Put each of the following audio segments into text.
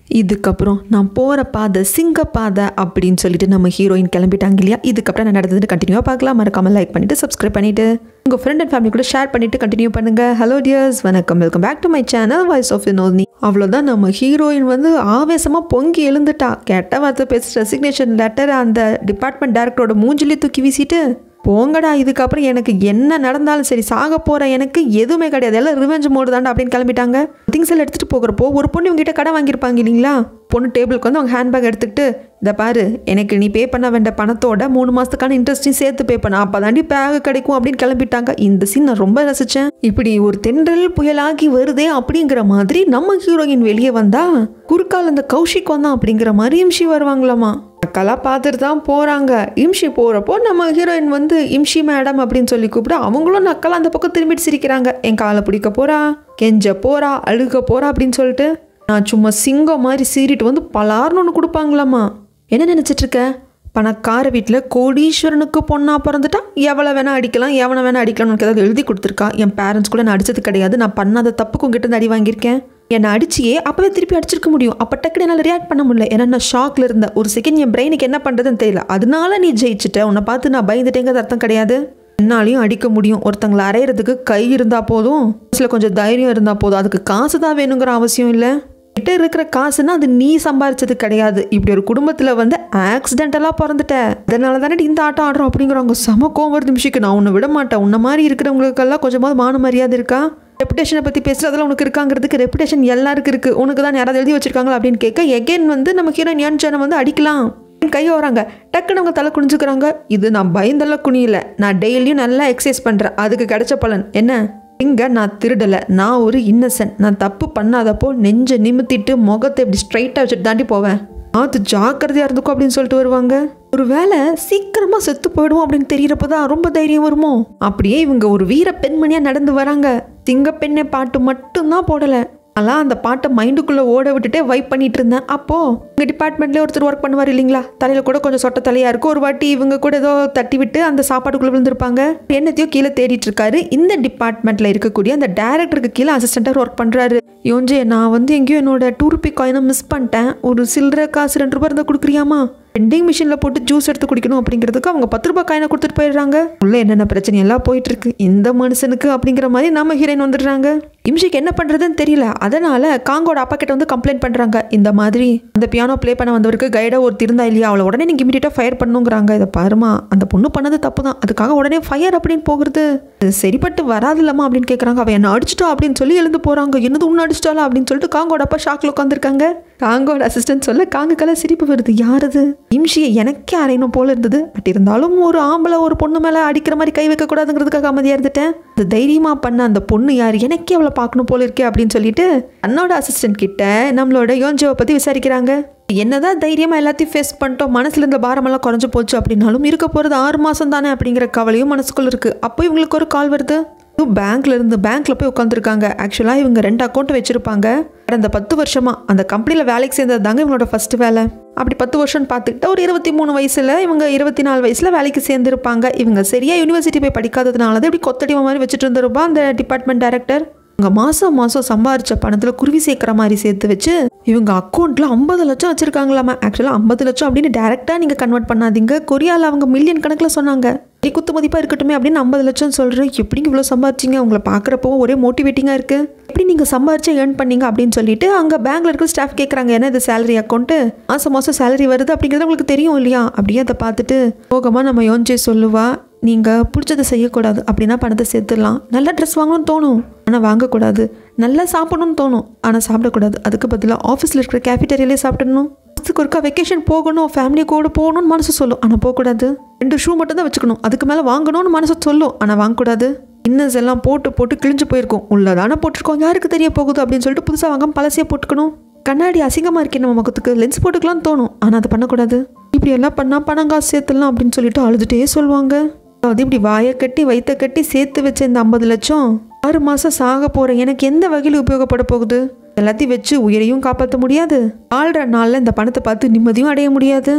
இதுக்கப்புறம் நான் போகிற பாதை சிங்க பாதை அப்படின்னு சொல்லிட்டு நம்ம ஹீரோயின் கிளம்பிட்டாங்க இல்லையா. இதுக்கப்புறம் நான் நடந்ததுன்னு கண்டினியூவாக பார்க்கலாம். மறக்காமல் லைக் பண்ணிவிட்டு சப்ஸ்கிரைப் பண்ணிவிட்டு உங்கள் ஃப்ரெண்ட் அண்ட் ஃபேமிலி கூட ஷேர் பண்ணிவிட்டு கண்டினியூ பண்ணுங்கள். ஹலோ டியர்ஸ், வணக்கம், welcome back to my channel voice of Vinodhini. அவ்வளோதான், நம்ம ஹீரோயின் வந்து ஆவேசமாக பொங்கி எழுந்துட்டா. கெட்ட வார்த்தை பேசி ரெசிக்னேஷன் லெட்டர் அந்த டிபார்ட்மெண்ட் டைரக்டரோட மூஞ்சிலே தூக்கி வீசிட்டு, போங்கடா, இதுக்கப்புறம் எனக்கு என்ன நடந்தாலும் சரி, சாக போகிற எனக்கு எதுவுமே கிடையாது, எல்லாம் ரிவெஞ்ச் மோடு தாண்டா அப்படின்னு கிளம்பிட்டாங்க. திங்ஸ் எல்லாம் எடுத்துகிட்டு போகிறப்போ ஒரு பொண்ணு இவங்ககிட்ட கடை வாங்கியிருப்பாங்க இல்லைங்களா. பொண்ணு டேபிளுக்கு வந்து அவங்க ஹேண்ட்பேக் எடுத்துக்கிட்டு, இதை பாரு, எனக்கு நீ பே பண்ண வேண்டிய பணத்தோட 3 மாதத்துக்கான இன்ட்ரெஸ்ட்டையும் சேர்த்து பே பண்ண, அப்போ தாண்டி பேக் கிடைக்கும் அப்படின்னு கிளம்பிட்டாங்க. இந்த சீன் நான் ரொம்ப ரசித்தேன். இப்படி ஒரு தென்றல் புயலாகி வருதே அப்படிங்கிற மாதிரி நம்ம ஹீரோயின் வெளியே வந்தா, குறுக்கால் அந்த கௌஷிக் வந்தான் அப்படிங்கிற மாதிரி இம்ஷி வருவாங்களாமா. அக்கெல்லாம் பார்த்துட்டு தான் போகிறாங்க. இம்ஷி போகிறப்போ நம்ம ஹீரோயின் வந்து இம்ஷி மேடம் அப்படின்னு சொல்லி கூப்பிட்டு, அவங்களும் நக்கெல்லாம் அந்த பக்கம் திரும்பிட்டு சிரிக்கிறாங்க. என் காலை பிடிக்க போகிறா, கெஞ்ச போகிறா, அழுக போகிறா அப்படின்னு சொல்லிட்டு நான் சும்மா சிங்கம் மாதிரி சீறிட்டு வந்து பலார்னு ஒன்று கொடுப்பாங்களாம்மா. என்ன நினச்சிட்ருக்க? பணக்கார வீட்டில் கோடீஸ்வரனுக்கு பொண்ணாக பிறந்துட்டா எவ்வளோ வேணால் அடிக்கலாம், எவனை வேணால் அடிக்கலாம்னு எனக்கு ஏதாவது எழுதி கொடுத்துருக்கா. என் பேரண்ட்ஸ் கூட நான் அடித்தது கிடையாது, நான் பண்ணாத தப்புக்கு உங்ககிட்ட அடி வாங்கியிருக்கேன். என்னை அடிச்சியே அப்போவே திருப்பி அடிச்சிருக்க முடியும். அப்போ டக்குனு என்னால் ரியாக்ட் பண்ண முடியல, ஏன்னா நான் ஷாக்கில் இருந்தேன். ஒரு செகண்ட் என் பிரெயினுக்கு என்ன பண்ணுறதுன்னு தெரியல. அதனால நீ ஜெயிச்சிட்ட, உன்னை பார்த்து நான் பயந்துட்டேங்கிறது அர்த்தம் கிடையாது. என்னாலையும் அடிக்க முடியும். ஒருத்தங்களை அரைகிறதுக்கு கை இருந்தால் போதும், சில கொஞ்சம் தைரியம் இருந்தால் போதும். அதுக்கு காசு தான் வேணுங்கிற அவசியம் இல்லை. கிட்ட இருக்கிற காசுன்னா அது நீ சம்பாரிச்சது கிடையாது. இப்படி ஒரு குடும்பத்தில் வந்து ஆக்சிடென்டலாக பிறந்துட்ட, அதனால தானே இந்த ஆட்டம் ஆடுறோம் அப்படிங்கிறவங்க செம கோவம் வருது நிமிஷிக்கு. நான் உன்னை விட மாட்டேன். உன்ன மாதிரி இருக்கிறவங்களுக்கெல்லாம் கொஞ்சமாவது மான மரியாதை இருக்கா? ரெப்புடேஷனை பற்றி பேசுகிறதெல்லாம் உனக்கு இருக்காங்கிறதுக்கு ரெப்புடேஷன் எல்லாருக்கும் இருக்குது, உனக்கு தான் யாராவது எழுதி வச்சிருக்காங்களா அப்படின்னு கேட்க, எகெயின் வந்து நம்ம ஹீரோயின் யன்ஜனை வந்து அடிக்கலாம் கையை வராங்க. டக்குன்னு அவங்க தலை குனிஞ்சுக்கிறாங்க. இது நான் பயந்தெல்லாம் குனியில, நான் டெய்லியும் நல்லா எக்ஸசைஸ் பண்ணுறேன், அதுக்கு கிடைச்ச பலன் என்ன? இங்கே நான் திருடலை, நான் ஒரு இன்னசென்ட், நான் தப்பு பண்ணாதப்போ நெஞ்சை நிமித்திட்டு முகத்தை இப்படி ஸ்ட்ரைட்டாக வச்சுட்டு தாண்டி போவேன், அது ஜாக்கிரதையாக இருந்துக்கும் அப்படின்னு சொல்லிட்டு வருவாங்க. ஒரு வேளை சீக்கிரமாக செத்து போயிடுவோம் அப்படின்னு தெரியறப்போ தான் ரொம்ப தைரியம் வருமோ. அப்படியே இவங்க ஒரு வீர பெண்மணியாக நடந்து வராங்க. சிங்கப்பெண்ணே பாட்டு மட்டும்தான் போடலை. அதெல்லாம் அந்த பாட்டை மைண்டுக்குள்ளே ஓட விட்டுட்டே வைப் பண்ணிட்டு இருந்தேன். அப்போது எங்கள் டிபார்ட்மெண்ட்லேயே ஒருத்தர் ஒர்க் பண்ணுவார் இல்லைங்களா, தலையில் கூட கொஞ்சம் சொட்ட தலையாக இருக்கும். ஒரு வாட்டி இவங்க கூட ஏதோ தட்டி விட்டு அந்த சாப்பாட்டுக்குள்ளே விழுந்திருப்பாங்க. என்னத்தையோ கீழே தேடிட்டு இருக்காரு. இந்த டிபார்ட்மெண்ட்டில் இருக்கக்கூடிய அந்த டைரக்டருக்கு கீழே அசிஸ்டண்ட்டாக ஒர்க் பண்ணுறாரு. யோஞ்சே, நான் வந்து எங்கேயும் என்னோட 2 ரூபி காயினை மிஸ் பண்ணிட்டேன், ஒரு சில்லற காசு 2 ரூபாய் இருந்தால் கொடுக்குறியாமா? வெண்டிங் மிஷினில் போட்டு ஜூஸ் எடுத்து குடிக்கணும் அப்படிங்கிறதுக்கு அவங்க 10 ரூபாய் காயினை கொடுத்துட்டு போயிடுறாங்க. உள்ள என்னென்ன பிரச்சனை எல்லாம் போயிட்டு இருக்கு இந்த மனுஷனுக்கு அப்படிங்கிற மாதிரி நம்ம ஹீரோயின் வந்துடுறாங்க. இம்ஷிக்கு என்ன பண்ணுறதுன்னு தெரியல. அதனால காங்கோட அப்பா கிட்ட வந்து கம்ப்ளைண்ட் பண்ணுறாங்க. இந்த மாதிரி அந்த பியானோ ப்ளே பண்ண வந்தவருக்கு கைடாக ஒரு இருந்தா இல்லையா, அவளை உடனே நீங்கள் இமீடியட்டாக ஃபயர் பண்ணுங்கிறாங்க. இதை பாருமா, அந்த பொண்ணு பண்ணது தப்பு தான், அதுக்காக உடனே ஃபயர் அப்படின்னு போகிறது சரிப்பட்டு வராது இல்லம்மா அப்படின்னு கேட்குறாங்க. அவன் என்ன அடிச்சிட்டா அப்படின்னு சொல்லி எழுந்து போகிறாங்க. என்னது உன்னை அடிச்சிட்டாலா அப்படின்னு சொல்லிட்டு காங்கோட அப்பா ஷாக்கில் உட்காந்துருக்காங்க. காங்கோட அசிஸ்டன்ட் சொல்ல காங்குக்கெல்லாம் சிரிப்பு வருது. யாரது? இம்ஷியை எனக்கே அரையணும் போல இருந்தது. பட் இருந்தாலும் ஒரு ஆம்பளை ஒரு பொண்ணு மேலே அடிக்கிற மாதிரி கை வைக்கக்கூடாதுங்கிறதுக்காக அமைதியாக இருந்துட்டேன். அது தைரியமாக பண்ண அந்த பொண்ணு யார், எனக்கே அவளை பார்க்கணும் போல இருக்கே அப்படின்னு சொல்லிட்டு அண்ணோட அசிஸ்டன்ட் கிட்ட நம்மளோட யோஞ்சோவை பற்றி விசாரிக்கிறாங்க. என்னதான் தைரியமாக எல்லாத்தையும் ஃபேஸ் பண்ணிட்டோம், மனசுல இருந்த பாரமெல்லாம் குறைஞ்சு போச்சு அப்படின்னாலும் இருக்க போகிறது 6 மாதம் தானே அப்படிங்கிற கவலையும் மனசுக்குள்ள இருக்குது. அப்போ இவங்களுக்கு ஒரு கால் வருது. பேங்க்ல போய் உட்காந்துருக்காங்க. ஆக்சுவலாக இவங்க 2 அக்கௌண்ட் வச்சிருப்பாங்க. கடந்த 10 வருஷமா அந்த கம்பெனியில் வேலைக்கு சேர்ந்தது தாங்க இவங்களோட ஃபர்ஸ்ட் வேலை. அப்படி 10 வருஷம் பார்த்துக்கிட்டா ஒரு 23 வயசுல இவங்க 24 வயசுல வேலைக்கு சேர்ந்துருப்பாங்க. இவங்க சரியா யூனிவர்சிட்டி போய் படிக்காததுனால தான் இப்படி கொத்தடிமை மாதிரி வச்சுட்டு இருந்திருப்பா அந்த டிபார்ட்மெண்ட் டைரக்டர். இவங்க மாதம் சம்பாரிச்ச பணத்தில் குருவி சேர்க்குற மாதிரி சேர்த்து வச்சு இவங்க அக்கௌண்ட்டில் 50 லட்சம் வச்சுருக்காங்களாமா. ஆக்சுவலாக 50 லட்சம் அப்படின்னு டேரெக்டாக நீங்கள் கன்வெர்ட் பண்ணாதீங்க. கொரியாவில் அவங்க மில்லியன் கணக்கில் சொன்னாங்க. குத்து மதிப்பாக இருக்கட்டுமே அப்படின்னு 50 லட்சம் சொல்கிறேன். எப்படிங்க இவ்வளோ சம்பாரிச்சிங்க? உங்களை பார்க்குறப்போ ஒரே மோட்டிவேட்டிங்காக இருக்குது. எப்படி நீங்கள் சம்பாரிச்சு ஏர்ன் பண்ணீங்க அப்படின்னு சொல்லிட்டு அங்கே பேங்க்ல இருக்கிற ஸ்டாஃப் கேட்குறாங்க. ஏன்னா இது சேலரி அக்கௌண்ட்டு, மாதம் சேலரி வருது அப்படிங்கிறது உங்களுக்கு தெரியும் இல்லையா? அப்படியே அதை பார்த்துட்டு போகமாக நம்ம யோஞ்சே சொல்லுவா, நீங்கள் பிடிச்சதை செய்யக்கூடாது அப்படின்னா பணத்தை சேர்த்துடலாம். நல்லா ட்ரெஸ் வாங்கணும்னு தோணும் ஆனால் வாங்கக்கூடாது, நல்லா சாப்பிடணும்னு தோணும் ஆனால் சாப்பிடக்கூடாது. அதுக்கு பதிலாக ஆஃபீஸில் இருக்கிற கேஃபிட்டேரியாலே சாப்பிடணும். மாதத்துக்கு ஒருக்கா வெக்கேஷன் போகணும், ஃபேமிலி கூட போகணும்னு மனசு சொல்லும் ஆனால் போகக்கூடாது. 2 ஷூ மட்டும் தான் வச்சுக்கணும், அதுக்கு மேலே வாங்கணும்னு மனசு சொல்லும் ஆனால் வாங்கக்கூடாது. இன்னஸ் எல்லாம் போட்டு கிழிஞ்சு போயிருக்கும், உள்ளதானே போட்டிருக்கோம், யாருக்கு தெரிய போகுது அப்படின்னு சொல்லிட்டு புதுசாக வாங்காமல் பழசையாக போட்டுக்கணும். கண்ணாடி அசிங்கமாக இருக்கே நம்ம முகத்துக்கு, லென்ஸ் போட்டுக்கலாம்னு தோணும் ஆனால் அதை பண்ணக்கூடாது. இப்படி எல்லாம் பண்ணால் பணம் காசு சேர்த்துலாம் அப்படின்னு சொல்லிட்டு அழுதுகிட்டே சொல்லுவாங்க. அதாவது இப்படி வாயை கட்டி வயிற்ற கட்டி சேர்த்து வச்ச இந்த 50 லட்சம் 6 மாதம் சாக போகிறேன், எனக்கு எந்த வகையில் உபயோகப்பட போகுது? எல்லாத்தையும் வச்சு உயிரையும் காப்பாற்ற முடியாது, ஆள்ற நாளில் இந்த பணத்தை பார்த்து நிம்மதியும் அடைய முடியாது.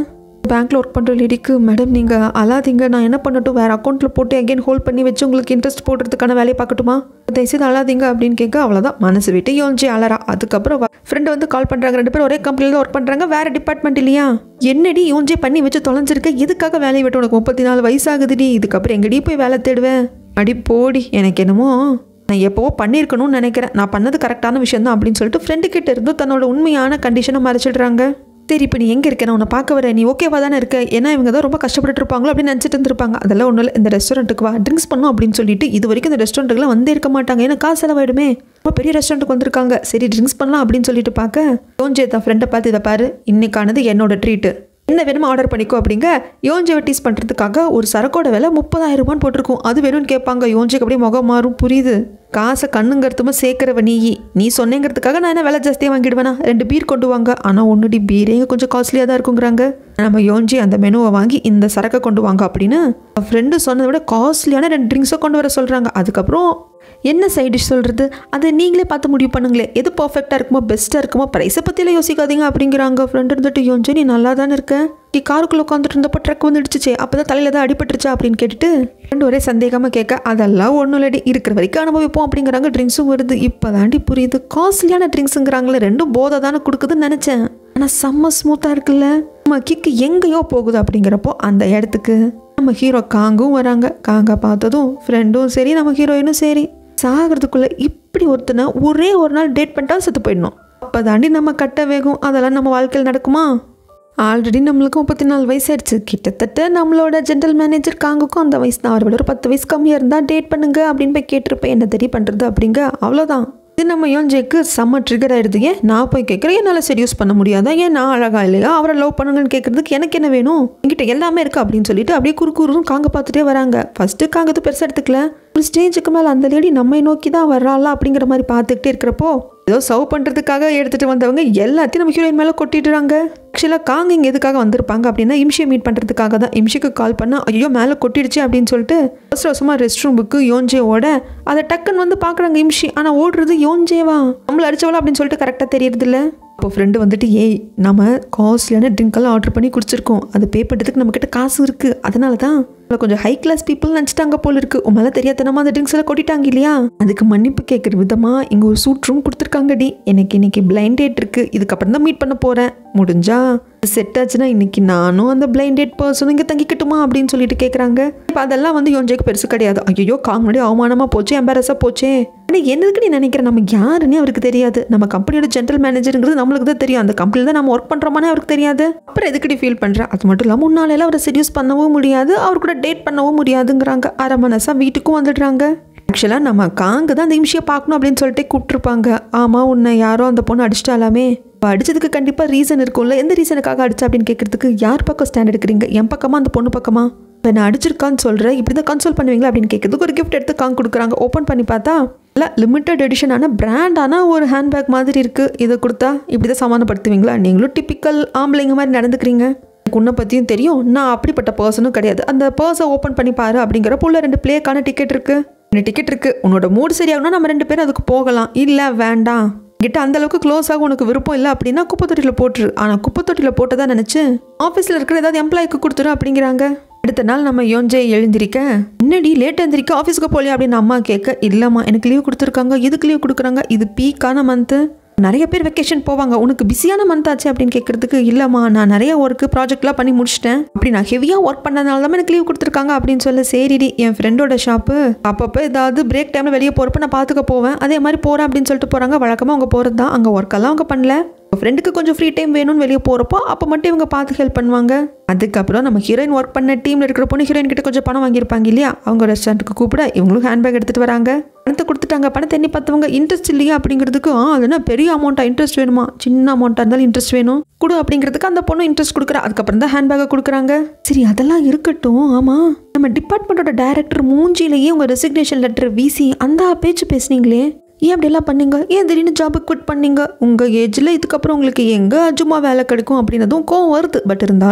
பேங்க்கில் ஒர்க் பண்ணுற லேடிக்கு மேடம் நீங்கள் அழாதீங்க, நான் என்ன பண்ணட்டும், வேறு அக்கௌண்ட்டில் போட்டு அகைன் ஹோல்ட் பண்ணி வச்சு உங்களுக்கு இன்ட்ரெஸ்ட் போடுறதுக்கான வேலையை பார்க்கட்டுமா, தயவுசெய்து அழாதீங்க அப்படின்னு கேட்க அவ்வளோதான் மனசு விட்டு யோஞ்சி அலறா. அதுக்கப்புறம் ஃப்ரெண்டு வந்து கால் பண்ணுறாங்க, 2 பேரும் ஒரே கம்பெனியில் தான் ஒர்க் பண்ணுறாங்க, வேறு டிபார்ட்மெண்ட் இல்லையா, என்னடி யோஞ்சி பண்ணி வச்சு தொலைஞ்சிருக்க, எதுக்காக வேலையை விட்டு, உனக்கு 34 வயசாகுதுடி, இதுக்கப்புறம் எங்கடி போய் வேலை தேடுவேன், அடி போடி, எனக்கு என்னமோ நான் எப்போவோ பண்ணியிருக்கணும்னு நினைக்கிறேன், நான் பண்ணது கரெக்டான விஷயம் தான் அப்படின்னு சொல்லிட்டு ஃப்ரெண்டு கிட்ட இருந்தும் தன்னோட உண்மையான கண்டிஷனை மறைச்சிடுறாங்க. சரி இப்போ நீ எங்கே இருக்க, நான் உன்னை பார்க்க வரேன், நீ ஓகேவா தானே இருக்க, ஏன்னா இவங்க தான் ரொம்ப கஷ்டப்பட்டு இருப்பாங்களோ அப்படின்னு நினச்சிட்டு இருந்திருப்பாங்க. அதெல்லாம் ஒன்றும் இல்லை, இந்த ரெஸ்டாரண்ட்டுக்கு வா, ட்ரிங்க்ஸ் பண்ணணும் அப்படின்னு சொல்லிட்டு இது வரைக்கும் இந்த ரெஸ்டாரண்ட்டுக்குலாம் வந்தே இருக்க மாட்டாங்க, ஏன்னா காசு செலவாயிடுமே, ரொம்ப பெரிய ரெஸ்டாரண்ட்டுக்கு வந்திருக்காங்க, சரி ட்ரிங்க்ஸ் பண்ணலாம் அப்படின்னு சொல்லிட்டு பார்க்க யோஞ்சே தான் ஃப்ரெண்டை பார்த்து இதை பாரு, இன்னைக்கானது என்னோட ட்ரீட்டு, என்ன வேணுமோ ஆர்டர் பண்ணிக்கோ அப்படிங்க. யோஞ்சேவை டீஸ் பண்ணுறதுக்காக ஒரு சரக்கோட விலை 30,000 ரூபான்னு போட்டிருக்கும், அது வேணும்னு கேட்பாங்க. யோஞ்சேக்கு அப்படியே முகம் மாறும், புரியுது காசை கண்ணுங்கிறதுமா சேர்க்கிறவ நீ சொன்னேங்கிறதுக்காக நான் என்ன விலை ஜாஸ்தியாக வாங்கிடுவேனா, 2 பீர் கொண்டு வாங்க, ஆனால் ஒன்றுடி பீரேங்க கொஞ்சம் காஸ்ட்லியாக தான் இருக்குங்கிறாங்க. நம்ம யோஞ்சி அந்த மெனுவை வாங்கி இந்த சரக்கை கொண்டு வாங்க அப்படின்னு ஃப்ரெண்டு சொன்னதை விட காஸ்ட்லியான 2 ட்ரிங்க்ஸை கொண்டு வர சொல்கிறாங்க. அதுக்கப்புறம் என்ன சைட் டிஷ் சொல்கிறது, அதை நீங்களே பார்த்து முடிவு பண்ணுங்களே, எது பர்ஃபெக்டாக இருக்குமோ பெஸ்ட்டாக இருக்குமோ, ப்ரைஸை பற்றியெல்லாம் யோசிக்காதீங்க அப்படிங்கிறாங்க. ஃப்ரெண்டு இருந்துட்டு யோஞ்சி நீ நல்லா தானே இருக்க, நீ காருக்குள்ளே உட்காந்துட்டு இருந்தப்போ ட்ரக் வந்து இடிச்சிச்சே, அப்போ தான் தலையில் தான் அடிபட்டுருச்சா அப்படின்னு கேட்டுட்டு ஃப்ரெண்டு ஒரே சந்தேகமாக கேட்க அதெல்லாம் ஒன்றும் இல்லடி, இருக்கிற வரைக்கும் அனுபவிப்போம் அப்படிங்கிறாங்க. ட்ரிங்க்ஸும் வருது, இப்போ தாண்டி புரியுது காஸ்ட்லியான ட்ரிங்க்ஸுங்கிறாங்களே, 2 போதை தானே கொடுக்குதுன்னு நினச்சேன், ஆனால் செம்ம ஸ்மூத்தாக இருக்குல்ல, நம்ம கிக்கு எங்கேயோ போகுது அப்படிங்கிறப்போ அந்த இடத்துக்கு நம்ம ஹீரோ காங்கும் வராங்க. காங்கா பார்த்ததும் ஃப்ரெண்டும் சரி நம்ம ஹீரோயினும் சரி சாகிறதுக்குள்ளே இப்படி ஒருத்தனை ஒரே ஒரு நாள் டேட் பண்ணிட்டா செத்து போயிடணும், அப்போ தாண்டி நம்ம கட்ட வேகும், அதெல்லாம் நம்ம வாழ்க்கையில் நடக்குமா, ஆல்ரெடி நம்மளுக்கு 34 வயசு ஆயிடுச்சு, கிட்டத்தட்ட நம்மளோட ஜென்ரல் மேனேஜர் காங்குக்கும் அந்த வயசு தான், அவரை விட ஒரு 10 வயசு கம்மியாக இருந்தால் டேட் பண்ணுங்க அப்படின்னு போய் கேட்டிருப்பேன், என்ன தெரிய பண்ணுறது அப்படிங்க. அவ்வளோதான், இது நம்ம யோஞ்சேக்கு செம்ம ட்ரிகர் ஆயிடுது. ஏன் நான் போய் கேட்குறேன், என்னால் செடியூஸ் பண்ண முடியாதா, ஏன் நான் அழகா இல்லையா, அவரை லவ் பண்ணுங்கன்னு கேட்குறதுக்கு எனக்கு என்ன வேணும், என்கிட்ட எல்லாமே இருக்குது அப்படின்னு சொல்லிட்டு அப்படியே குறுக்குறும் காங்க பார்த்துட்டே வராங்க. ஃபஸ்ட்டு காங்கத்து பெருசாக எடுத்துக்கல, ஒரு ஸ்டேஜுக்கு மேலே அந்த லேடி நம்மை நோக்கி தான் வர்றாளா அப்படிங்கிற மாதிரி பார்த்துக்கிட்டே இருக்கிறப்போ ஏதோ சர்வ் பண்ணுறதுக்காக எடுத்துகிட்டு வந்தவங்க எல்லாத்தையும் நம்ம ஹீரோயின் மேலே கொட்டிடுறாங்க. ஆக்சுவலாக காங்க இங்கே எதுக்காக வந்திருப்பாங்க அப்படின்னா இம்ஷியை மீட் பண்ணுறதுக்காக தான். இம்ஷிக்கு கால் பண்ணால் ஐயோ மேலே கொட்டிடுச்சு அப்படின்னு சொல்லிட்டு அவசரமாக ரெஸ்ட் ரூமுக்கு யோஞ்சேவோட அதை டக்குன்னு வந்து பார்க்குறாங்க இம்ஷி. ஆனால் ஓடுறது யோஞ்சேவா, நம்மளை அடிச்சவளா அப்படின்னு சொல்லிட்டு கரெக்டாக தெரியறது இல்லை. இப்போ ஃப்ரெண்டு வந்துட்டு ஏய் நம்ம காஸ்ட்லியான ட்ரிங்க்கெல்லாம் ஆர்டர் பண்ணி குடிச்சிருக்கோம், அது பே பண்ணுறதுக்கு நம்மக்கிட்ட காசு இருக்குது, அதனால தான் கொஞ்சம் ஹை கிளாஸ் பீப்புள் நினச்சிட்டாங்க போல இருக்கு, உன் மேலே தெரியாதனமா அந்த ட்ரிங்க்ஸ் எல்லாம் கொட்டிட்டாங்க இல்லையா, அதுக்கு மன்னிப்பு கேட்குற விதமாக இங்கே ஒரு சூட் ரூம் கொடுத்துருக்காங்கடி, எனக்கு இன்னைக்கு பிளைண்ட் டேட் இருக்குது, இதுக்கப்புறம் தான் மீட் பண்ண போகிறேன், முடிஞ்சா செட் ஆச்சுன்னா இன்னைக்கு நானும் அந்த பிளைண்ட் டேட் பர்சனும் இங்கே தங்கிக்கட்டுமா அப்படின்னு சொல்லிட்டு கேட்குறாங்க. இப்போ அதெல்லாம் வந்து யோஞ்சேக்கு பெருசு கிடையாது. ஐயோ காங்க முன்னாடி அவமானமாக போச்சே, எம்பாரஸாக போச்சே, ஆனால் என்னதுக்கு நீ நினைக்கிற, நம்ம யாருன்னே அவருக்கு தெரியாது, நம்ம கம்பெனியோட ஜென்ரல் மேனேஜருங்கிறது நம்மளுக்கு தான் தெரியும், அந்த கம்பெனியில் தான் நம்ம ஒர்க் பண்ணுறோமானே அவருக்கு தெரியாது, அப்புறம் எதுக்கடி ஃபீல் பண்ணுறேன், அது மட்டும் இல்லாமல் முன்னாலேலாம் அவரை செடியூஸ் பண்ணவும் முடியாது, அவர் கூட டேட் பண்ணவும் முடியாதுங்கிறாங்க. அரை மனசாக வீட்டுக்கும் வந்துடுறாங்க. ஆக்சுவலாக நம்ம காங்க தான் அந்த இம்ஷியை பார்க்கணும் அப்படின்னு சொல்லிட்டு கூப்பிட்டுருப்பாங்க. ஆமாம் உன்னை யாரோ அந்த பொண்ணு அடிச்சிட்டாலாமே, அடிச்சதுக்கு கண்டிப்பாக ரீசன் இருக்கும்ல, எந்த ரீசனுக்காக அடிச்சா அப்படின்னு கேட்கறதுக்கு யார் பக்கம் ஸ்டாண்ட் எடுக்கிறீங்க, என் பக்கமா அந்த பொண்ணு பக்கமா, இப்போ நான் அடிச்சிருக்கான்னு சொல்கிறேன், இப்படி தான் கன்சோல் பண்ணுவீங்களா அப்படின்னு கேட்கறதுக்கு ஒரு கிஃப்ட் எடுத்து காங்க கொடுக்குறாங்க. ஓப்பன் பண்ணி பார்த்தா இல்லை லிமிட்டட் எடிஷனான பிராண்டான ஒரு ஹேண்ட்பேக் மாதிரி இருக்குது, இதை கொடுத்தா இப்படி தான் சமாதானப்படுத்துவீங்களா, நீங்களும் டிப்பிக்கல் ஆம்பளைங்க மாதிரி நடந்துக்கிறீங்க, உன்னை பற்றியும் தெரியும், நான் அப்படிப்பட்ட பர்சனும் கிடையாது, அந்த பர்ஸை ஓப்பன் பண்ணி பாரு அப்படிங்கிறப்போ உள்ள 2 பிளேக்கான டிக்கெட் இருக்குது, 2 டிக்கெட் இருக்குது, உன்னோட மூடு சரியாகணும்னா நம்ம 2 பேரும் அதுக்கு போகலாம், இல்லை வேண்டாம் கிட்ட அந்த அளவுக்கு க்ளோஸ் ஆக உனக்கு விருப்பம் இல்லை அப்படின்னா குப்பை தொட்டியில் போட்டுரு, ஆனால் குப்பை தொட்டியில் போட்டதா நினச்சி ஆஃபீஸில் இருக்கிற ஏதாவது எம்ப்ளாய்க்கு கொடுத்துரு அப்படிங்கிறாங்க. அடுத்த நாள் நம்ம யோஞ்சே எழுந்திரிக்க இன்னடி லேட்டாக எழுந்திரிக்க ஆஃபீஸுக்கு போகலையா அப்படின்னு அம்மா கேட்க இல்லைம்மா எனக்கு லீவ் கொடுத்துருக்காங்க, எதுக்கு லீவ் கொடுக்குறாங்க, இது பீக்கான மந்த்து, நிறைய பேர் வெக்கேஷன் போவாங்க, உனக்கு பிஸியான மந்த் ஆச்சு அப்படின்னு கேட்கறதுக்கு இல்லைம்மா நான் நிறைய ஒர்க்கு ப்ராஜெக்ட்லாம் பண்ணி முடிச்சிட்டேன், அப்படி நான் ஹெவியாக ஒர்க் பண்ணதுனால தான் எனக்கு லீவ் கொடுத்துருக்காங்க அப்படின்னு சொல்ல சரிடி என் ஃப்ரெண்டோட ஷாப்பு அப்பப்போ ஏதாவது பிரேக் டைமில் வெளியே போகிறப்ப நான் பார்த்துக்க போவேன், அதே மாதிரி போகிறேன் அப்படின்னு சொல்லிட்டு போகிறாங்க. வழக்கமாக அவங்க போகிறது தான், அங்கே ஒர்க்கெல்லாம் அவங்க பண்ணல, ஃப்ரெண்டுக்கு கொஞ்சம் ஃப்ரீ டைம் வேணும்னு வெளியே போகிறப்போ அப்போ மட்டும் இவங்க பார்த்து ஹெல்ப் பண்ணுவாங்க. அதுக்கப்புறம் நம்ம ஹீரோயின் ஒர்க் பண்ண டீமில் இருக்கிற பொண்ணு ஹீரோயின் கிட்ட கொஞ்சம் பணம் வாங்கியிருப்பாங்க இல்லையா, அவங்க ரெஸ்டாரண்ட்டுக்கு கூப்பிட இவங்களும் ஹேண்ட்பேக் எடுத்துகிட்டு வராங்க. பணத்தை கொடுத்துட்டாங்க, பணத்தை எண்ணி பார்த்தவங்க இன்ட்ரெஸ்ட் இல்லையா அப்படிங்கிறதுக்கு அதுனா பெரிய அமௌண்ட்டாக இன்ட்ரெஸ்ட் வேணுமா, சின்ன அமௌண்ட்டாக இருந்தாலும் இன்ட்ரெஸ்ட் வேணும் கொடு அப்படிங்கிறதுக்கு அந்த பொண்ணு இன்ட்ரெஸ்ட் கொடுக்குறா. அதுக்கப்புறம் தான் ஹேண்ட்பேக்கை கொடுக்குறாங்க. சரி அதெல்லாம் இருக்கட்டும், ஆமாம் நம்ம டிபார்ட்மெண்ட்டோட டைரக்டர் மூஞ்சிலேயே உங்கள் ரெசிக்னேஷன் லெட்டர் வீசி அந்த பேச்சு பேசுனீங்களே, ஏன் அப்படியெல்லாம் பண்ணீங்க, ஏன் திடீர்னு ஜாபுக்கு குவிட் பண்ணீங்க, உங்கள் ஏஜில் இதுக்கப்புறம் உங்களுக்கு எங்கே அஜுமா வேலை கிடைக்கும் அப்படின்னதும் கோவம் வருது. பட் இருந்தாலும்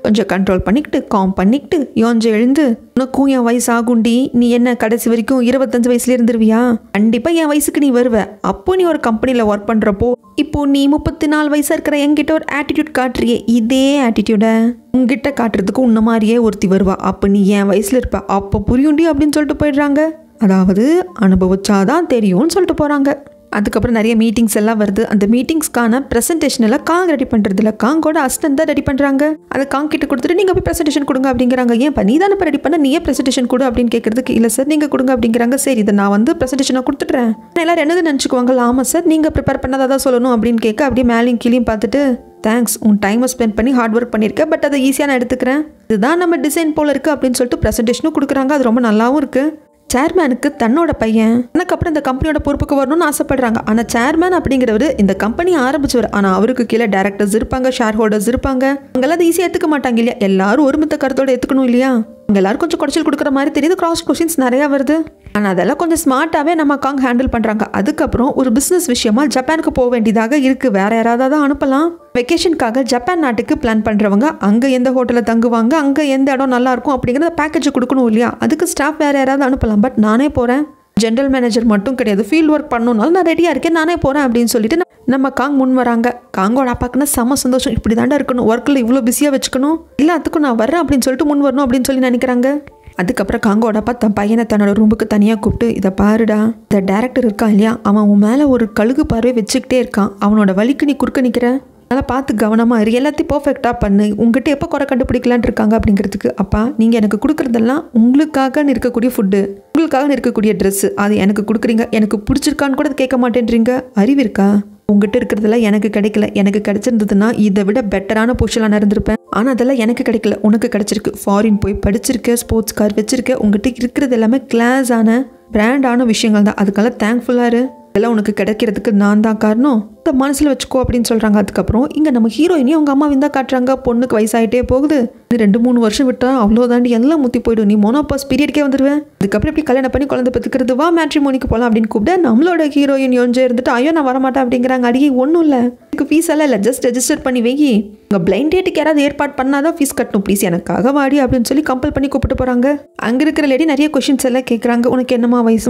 கொஞ்சம் கண்ட்ரோல் பண்ணிக்கிட்டு காம் பண்ணிக்கிட்டு யோஞ்சு எழுந்து உனக்கும் என் வயசு ஆகுண்டி, நீ என்ன கடைசி வரைக்கும் 25 வயசுல இருந்துருவியா? கண்டிப்பா என் வயசுக்கு நீ வருவ. அப்போ நீ ஒரு கம்பெனில ஒர்க் பண்றப்போ இப்போ நீ 34 வயசா இருக்கிற என்கிட்ட ஒரு ஆட்டிடியூட் காட்டுறியே, இதே ஆட்டிடியூட உங்ககிட்ட காட்டுறதுக்கு உன்ன மாதிரியே ஒருத்தி வருவா. அப்போ நீ என் வயசுல இருப்ப, அப்போ புரியுண்டி அப்படின்னு சொல்லிட்டு போயிடுறாங்க. அதாவது அனுபவிச்சாதான் தெரியும்னு சொல்லிட்டு போறாங்க. அதுக்கப்புறம் நிறைய மீட்டிங்ஸ் எல்லாம் வருது. அந்த மீட்டிங்ஸ்க்கான ப்ரெசன்டேஷன் எல்லாம் காங் ரெடி பண்ணுறது இல்லை, காங்கோட அசிஸ்டன்ட் தான் ரெடி பண்ணுறாங்க. அதை காங் கிட்ட கொடுத்துட்டு நீங்கள் போய் ப்ரெசன்டேஷன் கொடுங்க அப்படிங்கிறாங்க. ஏன் நீ தானே இப்போ ரெடி பண்ண, நீயே ப்ரெசன்டேஷன் கொடு அப்படின்னு கேட்கறதுக்கு இல்லை சார் நீங்கள் கொடுங்க அப்படிங்கிறாங்க. சரி இதை நான் வந்து ப்ரெசன்டேஷனை கொடுத்துட்றேன். எல்லாரும் என்னது நினச்சிக்குவாங்க, ஆமாம் சார் நீங்கள் ப்ரிப்பேர் பண்ணாதான் தான் சொல்லணும் அப்படின்னு கேட்க அப்படியே மேலேயும் கீழேயும் பார்த்துட்டு தேங்க்ஸ், உன் டைமை ஸ்பெண்ட் பண்ணி ஹார்ட் ஒர்க் பண்ணியிருக்கேன், பட் அதை ஈஸியாக நான் எடுத்துக்கிறேன், இதுதான் நம்ம டிசைன் போல் இருக்குது அப்படின்னு சொல்லிட்டு ப்ரெசன்டேஷனும் கொடுக்குறாங்க. அது ரொம்ப நல்லாவும் இருக்குது. சேர்மேனுக்கு தன்னோட பையன் எனக்கு அப்புறம் இந்த கம்பெனியோட பொறுப்புக்கு வரணும்னு ஆசைப்படுறாங்க. ஆனால் சேர்மேன் அப்படிங்கிறவர் இந்த கம்பெனி ஆரம்பிச்சவர். ஆனால் அவருக்கு கீழே டைரக்டர்ஸ் இருப்பாங்க, ஷேர் ஹோல்டர்ஸ் இருப்பாங்க. அங்கெல்லாம் அதை ஈஸியாக எடுத்துக்க மாட்டாங்க இல்லையா, எல்லாரும் ஒருமித்த கருத்தோட எடுத்துக்கணும் இல்லையா. அங்கே எல்லாரும் கொஞ்சம் குறைச்சல் கொடுக்குற மாதிரி தெரியுது, கிராஸ் கொஸ்டின்ஸ் நிறையா வருது. ஆனால் அதெல்லாம் கொஞ்சம் ஸ்மார்ட்டாகவே நம்ம காங் ஹேண்டில் பண்ணுறாங்க. அதுக்கப்புறம் ஒரு பிஸ்னஸ் விஷயமா ஜப்பானுக்கு போக வேண்டியதாக இருக்குது. வேற யாராவது தான் அனுப்பலாம். வெக்கேஷனுக்காக ஜப்பான் நாட்டுக்கு பிளான் பண்ணுறவங்க அங்கே எந்த ஹோட்டலில் தங்குவாங்க, அங்கே எந்த இடம் நல்லாயிருக்கும் அப்படிங்கிறத பேக்கேஜ் கொடுக்கணும் இல்லையா. அதுக்கு ஸ்டாஃப் வேறு யாராவது அனுப்பலாம். பட் நானே போகிறேன், ஜென்ரல் மேனேஜர் மட்டும் கிடையாது, ஃபீல்டு ஒர்க் பண்ணணும்னாலும் நான் ரெடியாக இருக்கேன், நானே போகிறேன் அப்படின்னு சொல்லிட்டு நம்ம காங் முன் வராங்க. காங்கோட அப்பாக்குன்னா செம்ம சந்தோஷம், இப்படி தாண்டா இருக்கணும், ஒர்க்கில் இவ்வளோ பிஸியாக வச்சுக்கணும், எல்லாத்துக்கும் நான் வரேன் அப்படின்னு சொல்லிட்டு முன் வரணும் அப்படின்னு சொல்லி நினைக்கிறாங்க. அதுக்கப்புறம் காங்கோட அப்பா தன் பையனை தன்னோட ரூமுக்கு தனியாக கூப்பிட்டு இதை பாருடா, இந்த டேரக்டர் இருக்கான் இல்லையா, அவன் உன் மேலே ஒரு கழுகு பார்வை வச்சுக்கிட்டே இருக்கான், அவனோட வலிக்கு நீ குறுக்க நிற்கிற, அதெல்லாம் பார்த்து கவனமாக இரு, எல்லாத்தையும் பர்ஃபெக்டாக பண்ணு, உங்ககிட்ட எப்போ குறை கண்டுபிடிக்கலான் இருக்காங்க அப்படிங்கிறதுக்கு. அப்பா நீங்கள் எனக்கு கொடுக்குறதெல்லாம் உங்களுக்காக இருக்கக்கூடிய ஃபுட்டு, உங்களுக்காக இருக்கக்கூடிய ட்ரெஸ்ஸு, அது எனக்கு கொடுக்குறீங்க, எனக்கு பிடிச்சிருக்கான்னு கூட கேட்க மாட்டேன்றீங்க, அறிவு இருக்கா? உங்ககிட்ட இருக்கிறதெல்லாம் எனக்கு கிடைக்கல, எனக்கு கிடைச்சிருந்ததுன்னா இதை விட பெட்டரான பொசிஷனாக இருந்திருப்பேன். ஆனால் அதெல்லாம் எனக்கு கிடைக்கல, உனக்கு கிடைச்சிருக்கு, ஃபாரின் போய் படிச்சிருக்க, ஸ்போர்ட்ஸ் கார் வச்சிருக்க, உங்ககிட்ட இருக்கிறது எல்லாமே கிளாஸான பிராண்டான விஷயங்கள் தான், அதுக்கெல்லாம் தேங்க்ஃபுல்லாக இரு, இதெல்லாம் உனக்கு கிடைக்கிறதுக்கு நான் தான் காரணம், இந்த மனசில் வச்சுக்கோ அப்படின்னு சொல்கிறாங்க. அதுக்கப்புறம் இங்கே நம்ம ஹீரோயினையும் அவங்க அம்மா தான் காட்டுறாங்க. பொண்ணுக்கு வயசாகிட்டே போகுது, நீ 2-3 வருஷம் விட்டா அவ்வளோதாண்டி எல்லாம் முத்தி போயிடும், நீ மோனோபாஸ் பீரியட்கே வந்துடுவேன், அதுக்கப்புறம் இப்படி கல்யாணம் பண்ணி குழந்தை பெற்றுக்கிறது, வா மேட்ரிமோனிக்கு போகலாம் அப்படின்னு கூப்பிட்டு நம்மளோட ஹீரோயின் யோஞ்சே இருந்துட்டு ஐயோ நான் வரமாட்டேன் அப்படிங்கிறாங்க. அடியே ஒன்றும் இல்லை, எனக்கு ஃபீஸ் எல்லாம் இல்லை, ஜஸ்ட் ரெஜிஸ்டர் பண்ணி வை, உங்கள் பிளைண்ட் டேட்டுக்கு யாராவது ஏற்பாடு பண்ணாதான் ஃபீஸ் கட்டணும், ப்ளீஸ் எனக்காக வாடி அப்படின்னு சொல்லி கம்பல் பண்ணி கூப்பிட்டு போகிறாங்க. அங்கே இருக்கிற லேடி நிறைய கொஷின்ஸ் எல்லாம் கேட்குறாங்க. உனக்கு என்னமா வயசு?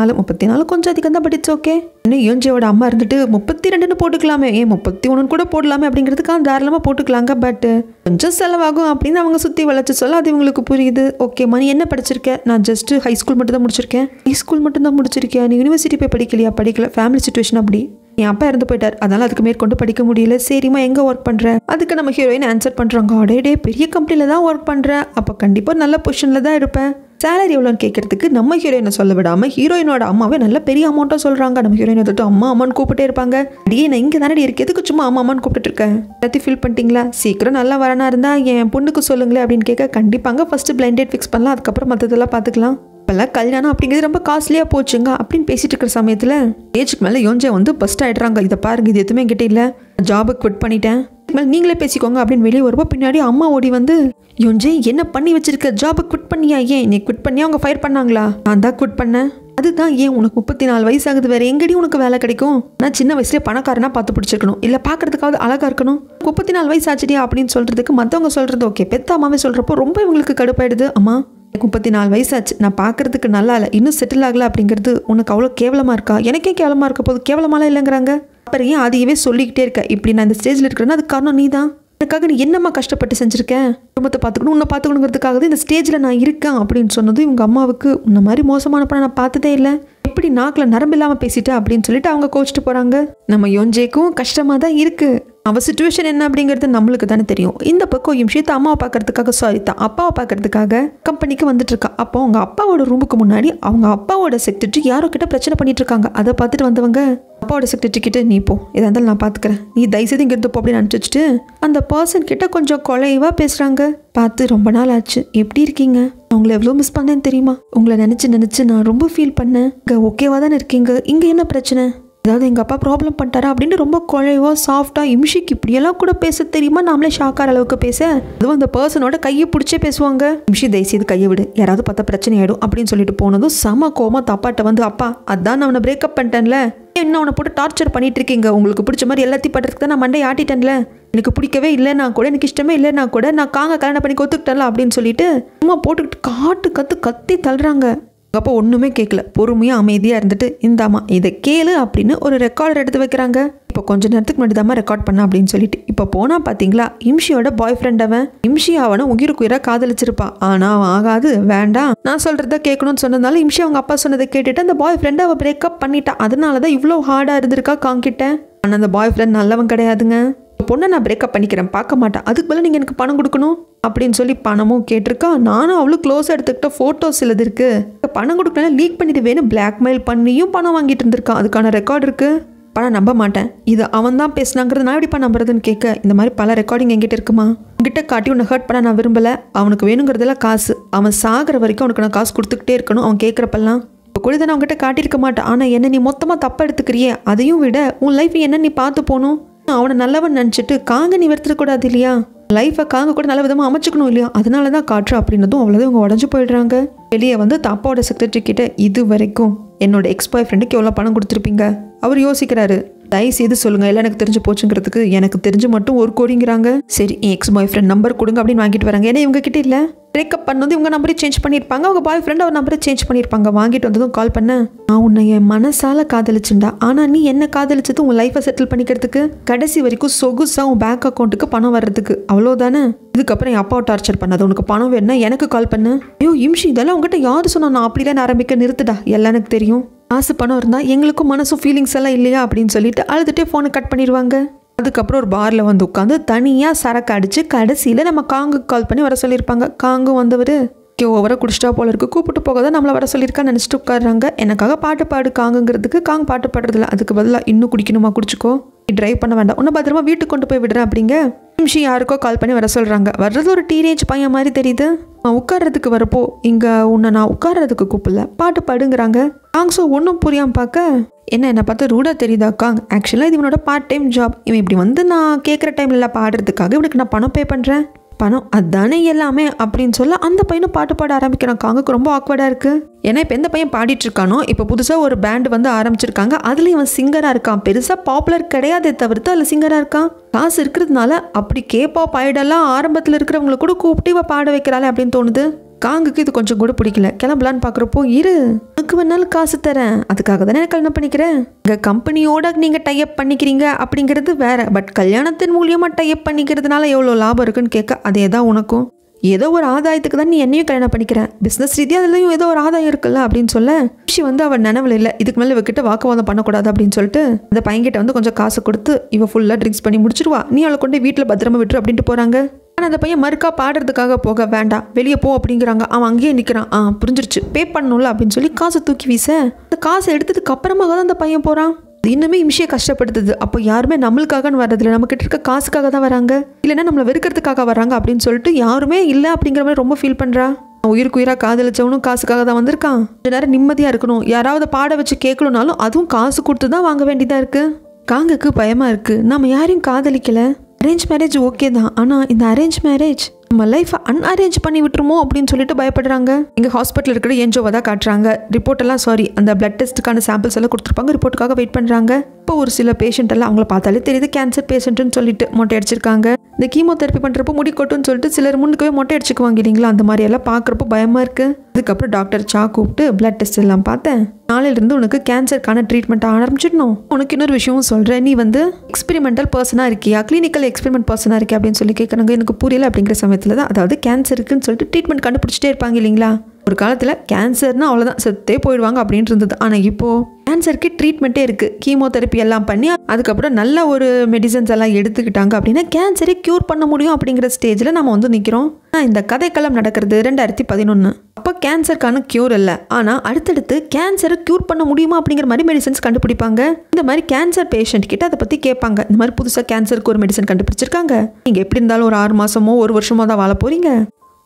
34 கொஞ்சம் அதிகம் தான், பட் இட்ஸ் ஓகே. இன்னும் யோஞ்சோட அம்மா இருந்துட்டு 32 போட்டுக்கலாமே, ஏன் 31 கூட போடலாமே அப்படிங்கிறதுக்காக தாராளமாக போட்டுக்கலாங்க, பட் கொஞ்சம் செலவாகும் அப்படின்னு அவங்க சுற்றி வளைச்சு சொல்ல அது இவங்களுக்கு புரியுது. ஓகேம்மா, நீ என்ன படிச்சிருக்கேன்? நான் ஜஸ்ட் ஹை ஸ்கூல் மட்டும் தான் முடிச்சிருக்கேன். ஹை ஸ்கூல் மட்டும் தான் முடிச்சிருக்கேன், நீ யூனிவர்சிட்டி போய் படிக்கலையா? படிக்கல, ஃபேமிலி சுச்சுவேஷன் அப்படி, என் அப்பா இறந்து போயிட்டார், அதனால அதுக்கு மேற்கொண்டு படிக்க முடியல. சரிம்மா எங்கே ஒர்க் பண்ணுற? அதுக்கு நம்ம ஹீரோயின் ஆன்சர் பண்ணுறாங்க, அடே பெரிய கம்பெனியில் தான் ஒர்க் பண்ணுறேன், அப்போ கண்டிப்பாக நல்ல பொசிஷனில் தான் இருப்பேன், சேலரி எவ்வளோன்னு கேட்கறதுக்கு நம்ம ஹீரோயினை சொல்ல விடாமல் ஹீரோயினோட அம்மாவே நல்ல பெரிய அமௌண்ட்டாக சொல்கிறாங்க. நம்ம ஹீரோயினை தொட்டு அம்மா அம்மான்னு கூப்பிட்டே இருப்பாங்க. அடியே நான் இங்கே தானே இருக்கு, எதுக்கு சும்மா அம்மா அம்மான்னு கூப்பிட்டு இருக்கேன், எல்லாத்தையும் ஃபீல் பண்ணிட்டீங்களா? சீக்கிரம் நல்லா வரனா இருந்தால் என் பொண்ணுக்கு சொல்லுங்களேன் அப்படின்னு கேட்க, கண்டிப்பாங்க ஃபஸ்ட்டு பிளைண்ட் டேட் ஃபிக்ஸ் பண்ணலாம், அதுக்கப்புறம் மற்றதெல்லாம் பார்த்துக்கலாம், இப்போல்லாம் கல்யாணம் அப்படிங்கிறது ரொம்ப காஸ்ட்லியாக போச்சுங்க அப்படின்னு பேசிட்டு இருக்கிற சமயத்தில் ஏஜுக்கு மேலே யோஞ்சே வந்து பஸ்ட் ஆகிடுறாங்க. இதை பாருங்க, இது எதுவுமே என்கிட்ட இல்லை, ஜாபை குவிட் பண்ணிட்டேன், மேலே நீங்களே பேசிக்கோங்க அப்படின்னு வெளியே வருவா. பின்னாடி அம்மா ஓடி வந்து, யோஞ்சே என்ன பண்ணி வச்சிருக்க, ஜாபை குவிட் பண்ணியா? ஏன் நீ குவிட் பண்ணியா, அவங்க ஃபயர் பண்ணாங்களா? நான் தான் குவிட் பண்ணேன். அதுதான், ஏன் உனக்கு 34 வயசாகுது, வேற எங்கடி உனக்கு வேலை கிடைக்கும்? நான் சின்ன வயசுலேயே பணக்காரனா பார்த்து பிடிச்சிருக்கணும், இல்லை பார்க்கறதுக்காவது அழகாக இருக்கணும், 34 வயசு ஆச்சுடியா அப்படின்னு சொல்கிறதுக்கு மற்றவங்க சொல்கிறது ஓகே, பெத்த அம்மாவே சொல்கிறப்போ ரொம்ப இவங்களுக்கு கடுப்பாயிடுது. அம்மா 34 வயசாச்சு, நான் பார்க்கறதுக்கு நல்லா இல்லை, இன்னும் செட்டில் ஆகலை அப்படிங்கிறது உனக்கு அவ்வளோ கேவலமாக இருக்கா? எனக்கே கேவலமாக இருக்க போது, கேவலமாலாம் இல்லைங்கிறாங்க. அப்புறம் ஏன் அதையவே சொல்லிக்கிட்டே இருக்க, இப்படி நான் இந்த ஸ்டேஜில் இருக்கிறேன்னா அதுக்கு காரணம் நீ தான், எனக்காக நீ என்னம்மா கஷ்டப்பட்டு செஞ்சுருக்கேன், குடும்பத்தை பார்த்துக்கணும், உன்னை பார்த்துக்கணுங்கிறதுக்காக இந்த ஸ்டேஜில் நான் இருக்கேன் அப்படின்னு சொன்னது இவங்க அம்மாவுக்கு உன்ன மாதிரி மோசமான படம் நான் பார்த்ததே இல்லை, எப்படி நாக்கில் நரம்பு இல்லாமல் பேசிட்டேன் அப்படின்னு சொல்லிட்டு அவங்க கோச்சிட்டு போகிறாங்க. நம்ம யோஞ்சேக்கும் கஷ்டமாக தான் இருக்குது, அவள் சிச்சுவேஷன் என்ன அப்படிங்கிறது நம்மளுக்கு தானே தெரியும். இந்த பக்கம் விஷயத்தை அம்மாவை பார்க்கறதுக்காக தான் அப்பாவை பார்க்கறதுக்காக கம்பெனிக்கு வந்துட்டு இருக்கா. அப்போ அவங்க அப்பாவோட ரூமுக்கு முன்னாடி அவங்க அப்பாவோட செக்ரட்டரி யாரோ கிட்ட பிரச்சனை பண்ணிட்டு இருக்காங்க. அதை பார்த்துட்டு வந்தவங்க அப்பாவோட செக்ரட்டரி கிட்ட, நீ போ, எதா இருந்தாலும் நான் பார்த்துக்கிறேன், நீ தயவுசெய்து இங்கே இருந்து போ அப்படின்னு அனுப்பிச்சிட்டு அந்த பர்சன் கிட்ட கொஞ்சம் குலைவாக பேசுகிறாங்க. பார்த்து ரொம்ப நாள் ஆச்சு, எப்படி இருக்கீங்க, அவங்கள எவ்வளோ மிஸ் பண்ணேன்னு தெரியுமா, உங்களை நினச்சி நான் ரொம்ப ஃபீல் பண்ணேன், இங்கே ஓகேவா தானே இருக்கீங்க, இங்கே என்ன பிரச்சனை, அதாவது எங்கள் அப்பா ப்ராப்ளம் பண்ணிட்டாரா அப்படின்னு ரொம்ப குழைவா சாஃப்டாக இம்ஷிக்கு இப்படியெல்லாம் கூட பேச தெரியுமா, நாமளே ஷாக்கார அளவுக்கு பேச. அதுவும் அந்த பர்சனோட கையை பிடிச்சே பேசுவாங்க. இம்ஷி தயவுசெய்து கையை விடு, யாராவது பார்த்தா பிரச்சனை ஆகிடும் அப்படின்னு சொல்லிட்டு போனதும் செம கோமா தப்பாட்ட வந்து, அப்பா அதான் நான் அவனை பிரேக்கப் பண்ணிட்டேன்ல, என்ன அவனை போட்டு டார்ச்சர் பண்ணிட்டு இருக்கீங்க, உங்களுக்கு பிடிச்ச மாதிரி எல்லாத்தையும் பண்ணுறதுக்கு தான் நான் மண்டை ஆட்டிட்டேன்ல, எனக்கு பிடிக்கவே இல்லைன்னா கூட எனக்கு இஷ்டமே இல்லைன்னா கூட நான் கல்யாணம் பண்ணி கொத்துக்கிட்டேன்ல அப்படின்னு சொல்லிட்டு சும்மா போட்டுக்கிட்டு கத்தி தள்ளுறாங்க. அப்போ ஒன்றுமே கேட்கல, பொறுமையாக அமைதியாக இருந்துட்டு இந்தாமா இதை கேளு அப்படின்னு ஒரு ரெக்கார்டர் எடுத்து வைக்கிறாங்க. இப்போ கொஞ்ச நேரத்துக்கு முன்னாடி தாம்மா ரெக்கார்ட் பண்ண அப்படின்னு சொல்லிட்டு இப்போ போனால் பார்த்தீங்களா இம்ஷியோட பாய் ஃப்ரெண்ட் அவன். இம்ஷி அவனை உயிருக்கு காதலிச்சிருப்பா. ஆனால் அவன் ஆகாது, வேண்டாம் நான் சொல்கிறத கேட்கணும்னு சொன்னதுனால இம்ஷி அவங்க அப்பா சொன்னதை கேட்டுட்டு அந்த பாய் ஃப்ரெண்டை அவள் பிரேக்கப் பண்ணிட்டா. அதனால தான் இவ்வளோ ஹார்டாக இருந்திருக்கா காங்கிட்ட. ஆனால் அந்த பாய் ஃப்ரெண்ட் நல்லவன் கிடையாதுங்க. பொண்ணை நான் பிரேக்கப் பண்ணிக்கிறேன், பார்க்க மாட்டேன், அதுக்கு பதிலாக நீங்கள் எனக்கு பணம் கொடுக்கணும் அப்படின்னு சொல்லி பணமும் கேட்டிருக்கா. நானும் அவ்வளோ க்ளோஸாக எடுத்துக்கிட்ட ஃபோட்டோஸ் சிலது இருக்கு, பணம் கொடுக்கணும் லீக் பண்ணிட்டு வேணும் பிளாக்மெயில் பண்ணியும் பணம் வாங்கிட்டு இருந்திருக்கான், அதுக்கான ரெக்கார்டு இருக்கு. பணம் நம்ப மாட்டேன், இது அவன் தான் பேசினாங்கிறது நான் எப்படிப்பா நம்புறதுன்னு கேட்க, இந்த மாதிரி பல ரெக்கார்டிங் என்கிட்ட இருக்குமா, உங்ககிட்ட காட்டி உன்னை ஹர்ட் பண்ண நான் விரும்பலை, அவனுக்கு வேணுங்கிறதெல்லாம் காசு, அவன் சாகிற வரைக்கும் அவனுக்கு நான் காசு கொடுத்துக்கிட்டே இருக்கணும், அவன் கேட்குறப்பெல்லாம். இப்போ கூட நான் அவங்ககிட்ட காட்டியிருக்க மாட்டேன், ஆனால் என்ன நீ மொத்தமாக தப்பாக எடுத்துக்கிறியே, அதையும் விட உன் லைஃப் என்ன நீ பார்த்து போகணும், அவனை நல்லவன் நினச்சிட்டு காங்க நீ வெறுத்துடக்கூடாது இல்லையா, லைஃபை காங்க கூட நல்ல விதமாக அமைச்சுக்கணும் இல்லையா, அதனால தான் காட்டுற அப்படின்னதும் அவ்வளோதான் இவங்க உடஞ்சு போயிடுறாங்க. வெளியே வந்து அப்பாவோட செக்ரட்டரி கிட்ட இது வரைக்கும் என்னோட எக்ஸ் பாய் ஃப்ரெண்டுக்கு எவ்வளோ பணம் கொடுத்துருப்பீங்க, அவர் யோசிக்கிறாரு. தயவுசெய்து சொல்லுங்க, எல்லாம் எனக்கு தெரிஞ்சு போச்சுங்கிறதுக்கு எனக்கு தெரிஞ்சு மட்டும் 1 கோடிங்கிறாங்க. சரி என் எக்ஸ் பாய் ஃப்ரெண்ட் நம்பர் கொடுங்க அப்படின்னு வாங்கிட்டு வராங்க. ஏன்னா இவங்க கிட்ட இல்லை, பிரேக்கப் பண்ணது இவங்க நம்பரை சேஞ்ச் பண்ணியிருப்பாங்க, அவங்க பாய் ஃப்ரெண்ட் அவர் நம்பரை சேஞ்ச் பண்ணியிருப்பாங்க. வாங்கிட்டு வந்ததும் கால் பண்ண, நான் உன்னை என் மனசால காதலிச்சுண்டா, ஆனால் நீ என்ன காதலிச்சது உன் லைஃபை செட்டில் பண்ணிக்கிறதுக்கு, கடைசி வரைக்கும் சொகுசா உன் பேங்க் அக்கௌண்ட்டுக்கு பணம் வர்றதுக்கு, அவ்வளோதானே. இதுக்கப்புறம் என் அப்பாவை டார்ச்சர் பண்ணாது, உனக்கு பணம் வேணும்னா எனக்கு கால் பண்ணு. ஐயோ இம்ஷி இதெல்லாம் உங்ககிட்ட யாரு சொன்னா, நான் அப்படிலாம் ஆரம்பிக்க நிறுத்துடா, எல்லாம் எனக்கு தெரியும், காசு பணம் இருந்தால் எங்களுக்கும் மனசும் ஃபீலிங்ஸ் எல்லாம் இல்லையா அப்படின்னு சொல்லிட்டு அழுதுகிட்டே ஃபோனை கட் பண்ணிடுவாங்க. அதுக்கப்புறம் ஒரு பாரில் வந்து உட்காந்து தனியாக சரக்கு அடித்து கடைசியில் நம்ம காங்குக்கு கால் பண்ணி வர சொல்லியிருப்பாங்க. காங்கும் வந்தவர் ஓவராக குடிச்சிட்டா போல இருக்குது, கூப்பிட்டு போக தான் நம்மளை வர சொல்லியிருக்கான்னு நினச்சிட்டு உட்காடுறாங்க. எனக்காக பாட்டு பாடு காங்குங்கிறதுக்கு காங் பாட்டு பாடுறதில்ல, அதுக்கு பதிலாக இன்னும் குடிக்கணுமா குடிச்சிக்கோ, நீ ட்ரைவ் பண்ண வேண்டாம், உன்னை பத்திரமா வீட்டுக்கு கொண்டு போய் விடுறேன் அப்படிங்க. நிமிஷம் யாருக்கோ கால் பண்ணி வர சொல்கிறாங்க. வர்றது ஒரு டீனேஜ் பையன் மாதிரி தெரியுது. உட்கார்றதுக்கு வரப்போ இங்கே உன்னை நான் உட்கார்றதுக்கு கூப்பிடல, பாட்டு பாடுங்கிறாங்க. காங்ஸோ ஒன்றும் புரியாமல் பார்க்க, என்னை பார்த்து ரூடாக தெரியுதா காங், ஆக்சுவலாக இது இவனோட பார்ட் டைம் ஜாப், இவன் இப்படி வந்து நான் கேட்குற டைம்ல பாடுறதுக்காக இவனுக்கு நான் பணம் பே பண்ணுறேன், பணம் அதானே எல்லாமே அப்படின்னு சொல்ல அந்த பையனும் பாட்டு பாட ஆரம்பிக்கிறான். காங்குக்கு ரொம்ப ஆக்வர்டாக இருக்குது. ஏன்னா இப்போ எந்த பையன் பாடிட்டு இருக்கானோ, இப்போ புதுசாக ஒரு பேண்ட் வந்து ஆரம்பிச்சிருக்காங்க, அதில் இவன் சிங்கராக இருக்கான், பெருசாக பாப்புலர் கிடையாதே தவிர்த்து அதில் சிங்கராக இருக்கான், காசு இருக்கிறதுனால அப்படி கேப்பாப் ஐடெல்லாம் ஆரம்பத்தில் இருக்கிறவங்களை கூட கூப்பிட்டு இவ பாட வைக்கிறாளே அப்படின்னு தோணுது. காங்குக்கு இது கொஞ்சம் கூட பிடிக்கல. கிளம்பலான்னு பார்க்குறப்போ, இரு உனக்கு வேணாலும் காசு தரேன், அதுக்காக தானே எனக்கு கல்யாணம் பண்ணிக்கிறேன், எங்கள் கம்பெனியோட நீங்கள் டைப் பண்ணிக்கிறீங்க அப்படிங்கிறது வேற, பட் கல்யாணத்தின் மூலியமாக டைப் பண்ணிக்கிறதுனால எவ்வளோ லாபம் இருக்குன்னு கேட்க, அதே தான் உனக்கும், ஏதோ ஒரு ஆதாயத்துக்கு தான் நீ என்னையும் கல்யாணம் பண்ணிக்கிறேன், பிஸ்னஸ் ரீதியாக அதுலேயும் ஏதோ ஒரு ஆதாயம் இருக்குல்ல அப்படின்னு சொல்ல, விஷயம் வந்து அவன் நினைவில் இல்லை, இதுக்கு மேலே இவகிட்ட வாக்குவாதம் பண்ணக்கூடாது அப்படின்னு சொல்லிட்டு அந்த பையன்கிட்ட வந்து கொஞ்சம் காசு கொடுத்து இவ ஃபுல்லாக ட்ரிங்க்ஸ் பண்ணி முடிச்சிருவா, நீ அவளை கொண்டு வீட்டில் பத்திரமா விட்டுரு அப்படின்ட்டு போகிறாங்க. ஆனால் அந்த பையன் மறுக்கா பாடுறதுக்காக போக வேண்டாம், வெளியே போ அப்படிங்கிறாங்க. அவன் அங்கேயே நிற்கிறான். புரிஞ்சிருச்சு, பே பண்ணணும்ல அப்படின்னு சொல்லி காசை தூக்கி வீச, அந்த காசை எடுத்ததுக்கு அப்புறமாக தான் அந்த பையன் போகிறான். அது இன்னுமே இம்ஷியை கஷ்டப்படுத்துது. அப்போ யாருமே நம்மளுக்காகன்னு வர்றதில்ல, நம்மக்கிட்ட இருக்க காசுக்காக தான் வராங்க, இல்லைன்னா நம்மளை வெறுக்கிறதுக்காக வராங்க அப்படின்னு சொல்லிட்டு யாருமே இல்லை அப்படிங்கிற மாதிரி ரொம்ப ஃபீல் பண்ணுறா. உயிருக்கு உயிராக காதலிச்சவனும் காசுக்காக தான் வந்திருக்கான், கொஞ்ச நேரம் நிம்மதியாக இருக்கணும், யாராவது பாட வச்சு கேட்கணும்னாலும் அதுவும் காசு கொடுத்து தான் வாங்க வேண்டியதாக இருக்குது. காங்குக்கு பயமாக இருக்குது, நம்ம யாரையும் காதலிக்கலை, அரேஞ்ச் மேரேஜ் ஓகே தான், ஆனால் இந்த அரேஞ்ச் மேரேஜ் நம்ம லைஃப்பை அன்அரேஞ்ச் பண்ணி விட்டுருமோ அப்படின்னு சொல்லிட்டு பயப்படுறாங்க. இங்கே ஹாஸ்பிட்டல் இருக்கிற என்ஜோவை தான் காட்டுறாங்க. ரிப்போர்ட் எல்லாம் அந்த பிளட் டெஸ்ட்டுக்கான சாம்பிள்ஸ் எல்லாம் கொடுத்துருப்பாங்க, ரிப்போர்ட்டுக்காக வெயிட் பண்ணுறாங்க. இப்போ ஒரு சில பேஷண்ட் எல்லாம் அவங்கள பார்த்தாலே தெரியுது கேன்சர் பேஷண்ட்டுன்னு சொல்லிட்டு மொட்டை அடிச்சிருக்காங்க. இந்த கீமோதெரப்பி பண்ணுறப்போ முடி கொட்டுன்னு சொல்லிட்டு சிலர் முன்னுக்கவே மொட்டை அடிச்சுக்குவாங்க இல்லைங்களா, அந்த மாதிரி எல்லாம் பார்க்குறப்போ பயமாக இருக்குது. அதுக்கப்புறம் டாக்டர் சா கூப்பிட்டு பிளட் டெஸ்ட் எல்லாம் பார்த்தேன், நாளையிலிருந்து உனக்கு கேன்சருக்கான ட்ரீட்மெண்ட் ஆரம்பிச்சிடணும், உனக்கு இன்னொரு விஷயமும் சொல்கிறேன், நீ வந்து எக்ஸ்பெரிமெண்டல் பர்சனாக இருக்கியா, கிளினிக்கல் எக்ஸ்பெரிமெண்ட் பர்சனாக இருக்கியா அப்படின்னு சொல்லி கேட்குறாங்க. எனக்கு புரியல அப்படிங்கிற சமயத்தில் தான், அதாவது கேன்சருக்குன்னு சொல்லிட்டு ட்ரீட்மெண்ட் கண்டுபிடிச்சிட்டே இருப்பாங்க இல்லைங்களா, ஒரு காலத்தில் கேன்சர்னா அவ்வளோதான் செத்தே போயிடுவாங்க அப்படின்ட்டு இருந்தது. ஆனால் இப்போது கேன்சருக்கு ட்ரீட்மெண்ட்டே இருக்குது, கீமோதெரப்பி எல்லாம் பண்ணி அதுக்கப்புறம் நல்ல ஒரு மெடிசன்ஸ் எல்லாம் எடுத்துக்கிட்டாங்க அப்படின்னா கேன்சரை க்யூர் பண்ண முடியும் அப்படிங்கிற ஸ்டேஜில் நம்ம வந்து நிற்கிறோம். இந்த கதைக்களம் நடக்கிறது 2011. அப்போ கேன்சருக்கான க்யூர் இல்லை, ஆனால் அடுத்தடுத்து கேன்சரை க்யூர் பண்ண முடியுமா அப்படிங்கிற மாதிரி மெடிசன்ஸ் கண்டுபிடிப்பாங்க. இந்த மாதிரி கேன்சர் பேஷண்ட் கிட்ட அதை பற்றி கேட்பாங்க, இந்த மாதிரி புதுசாக கேன்சருக்கு ஒரு மெடிசன் கண்டுபிடிச்சிருக்காங்க, நீங்கள் எப்படி இருந்தாலும் ஒரு 6 மாதமோ 1 வருஷமோ தான் வாழ போகிறீங்க,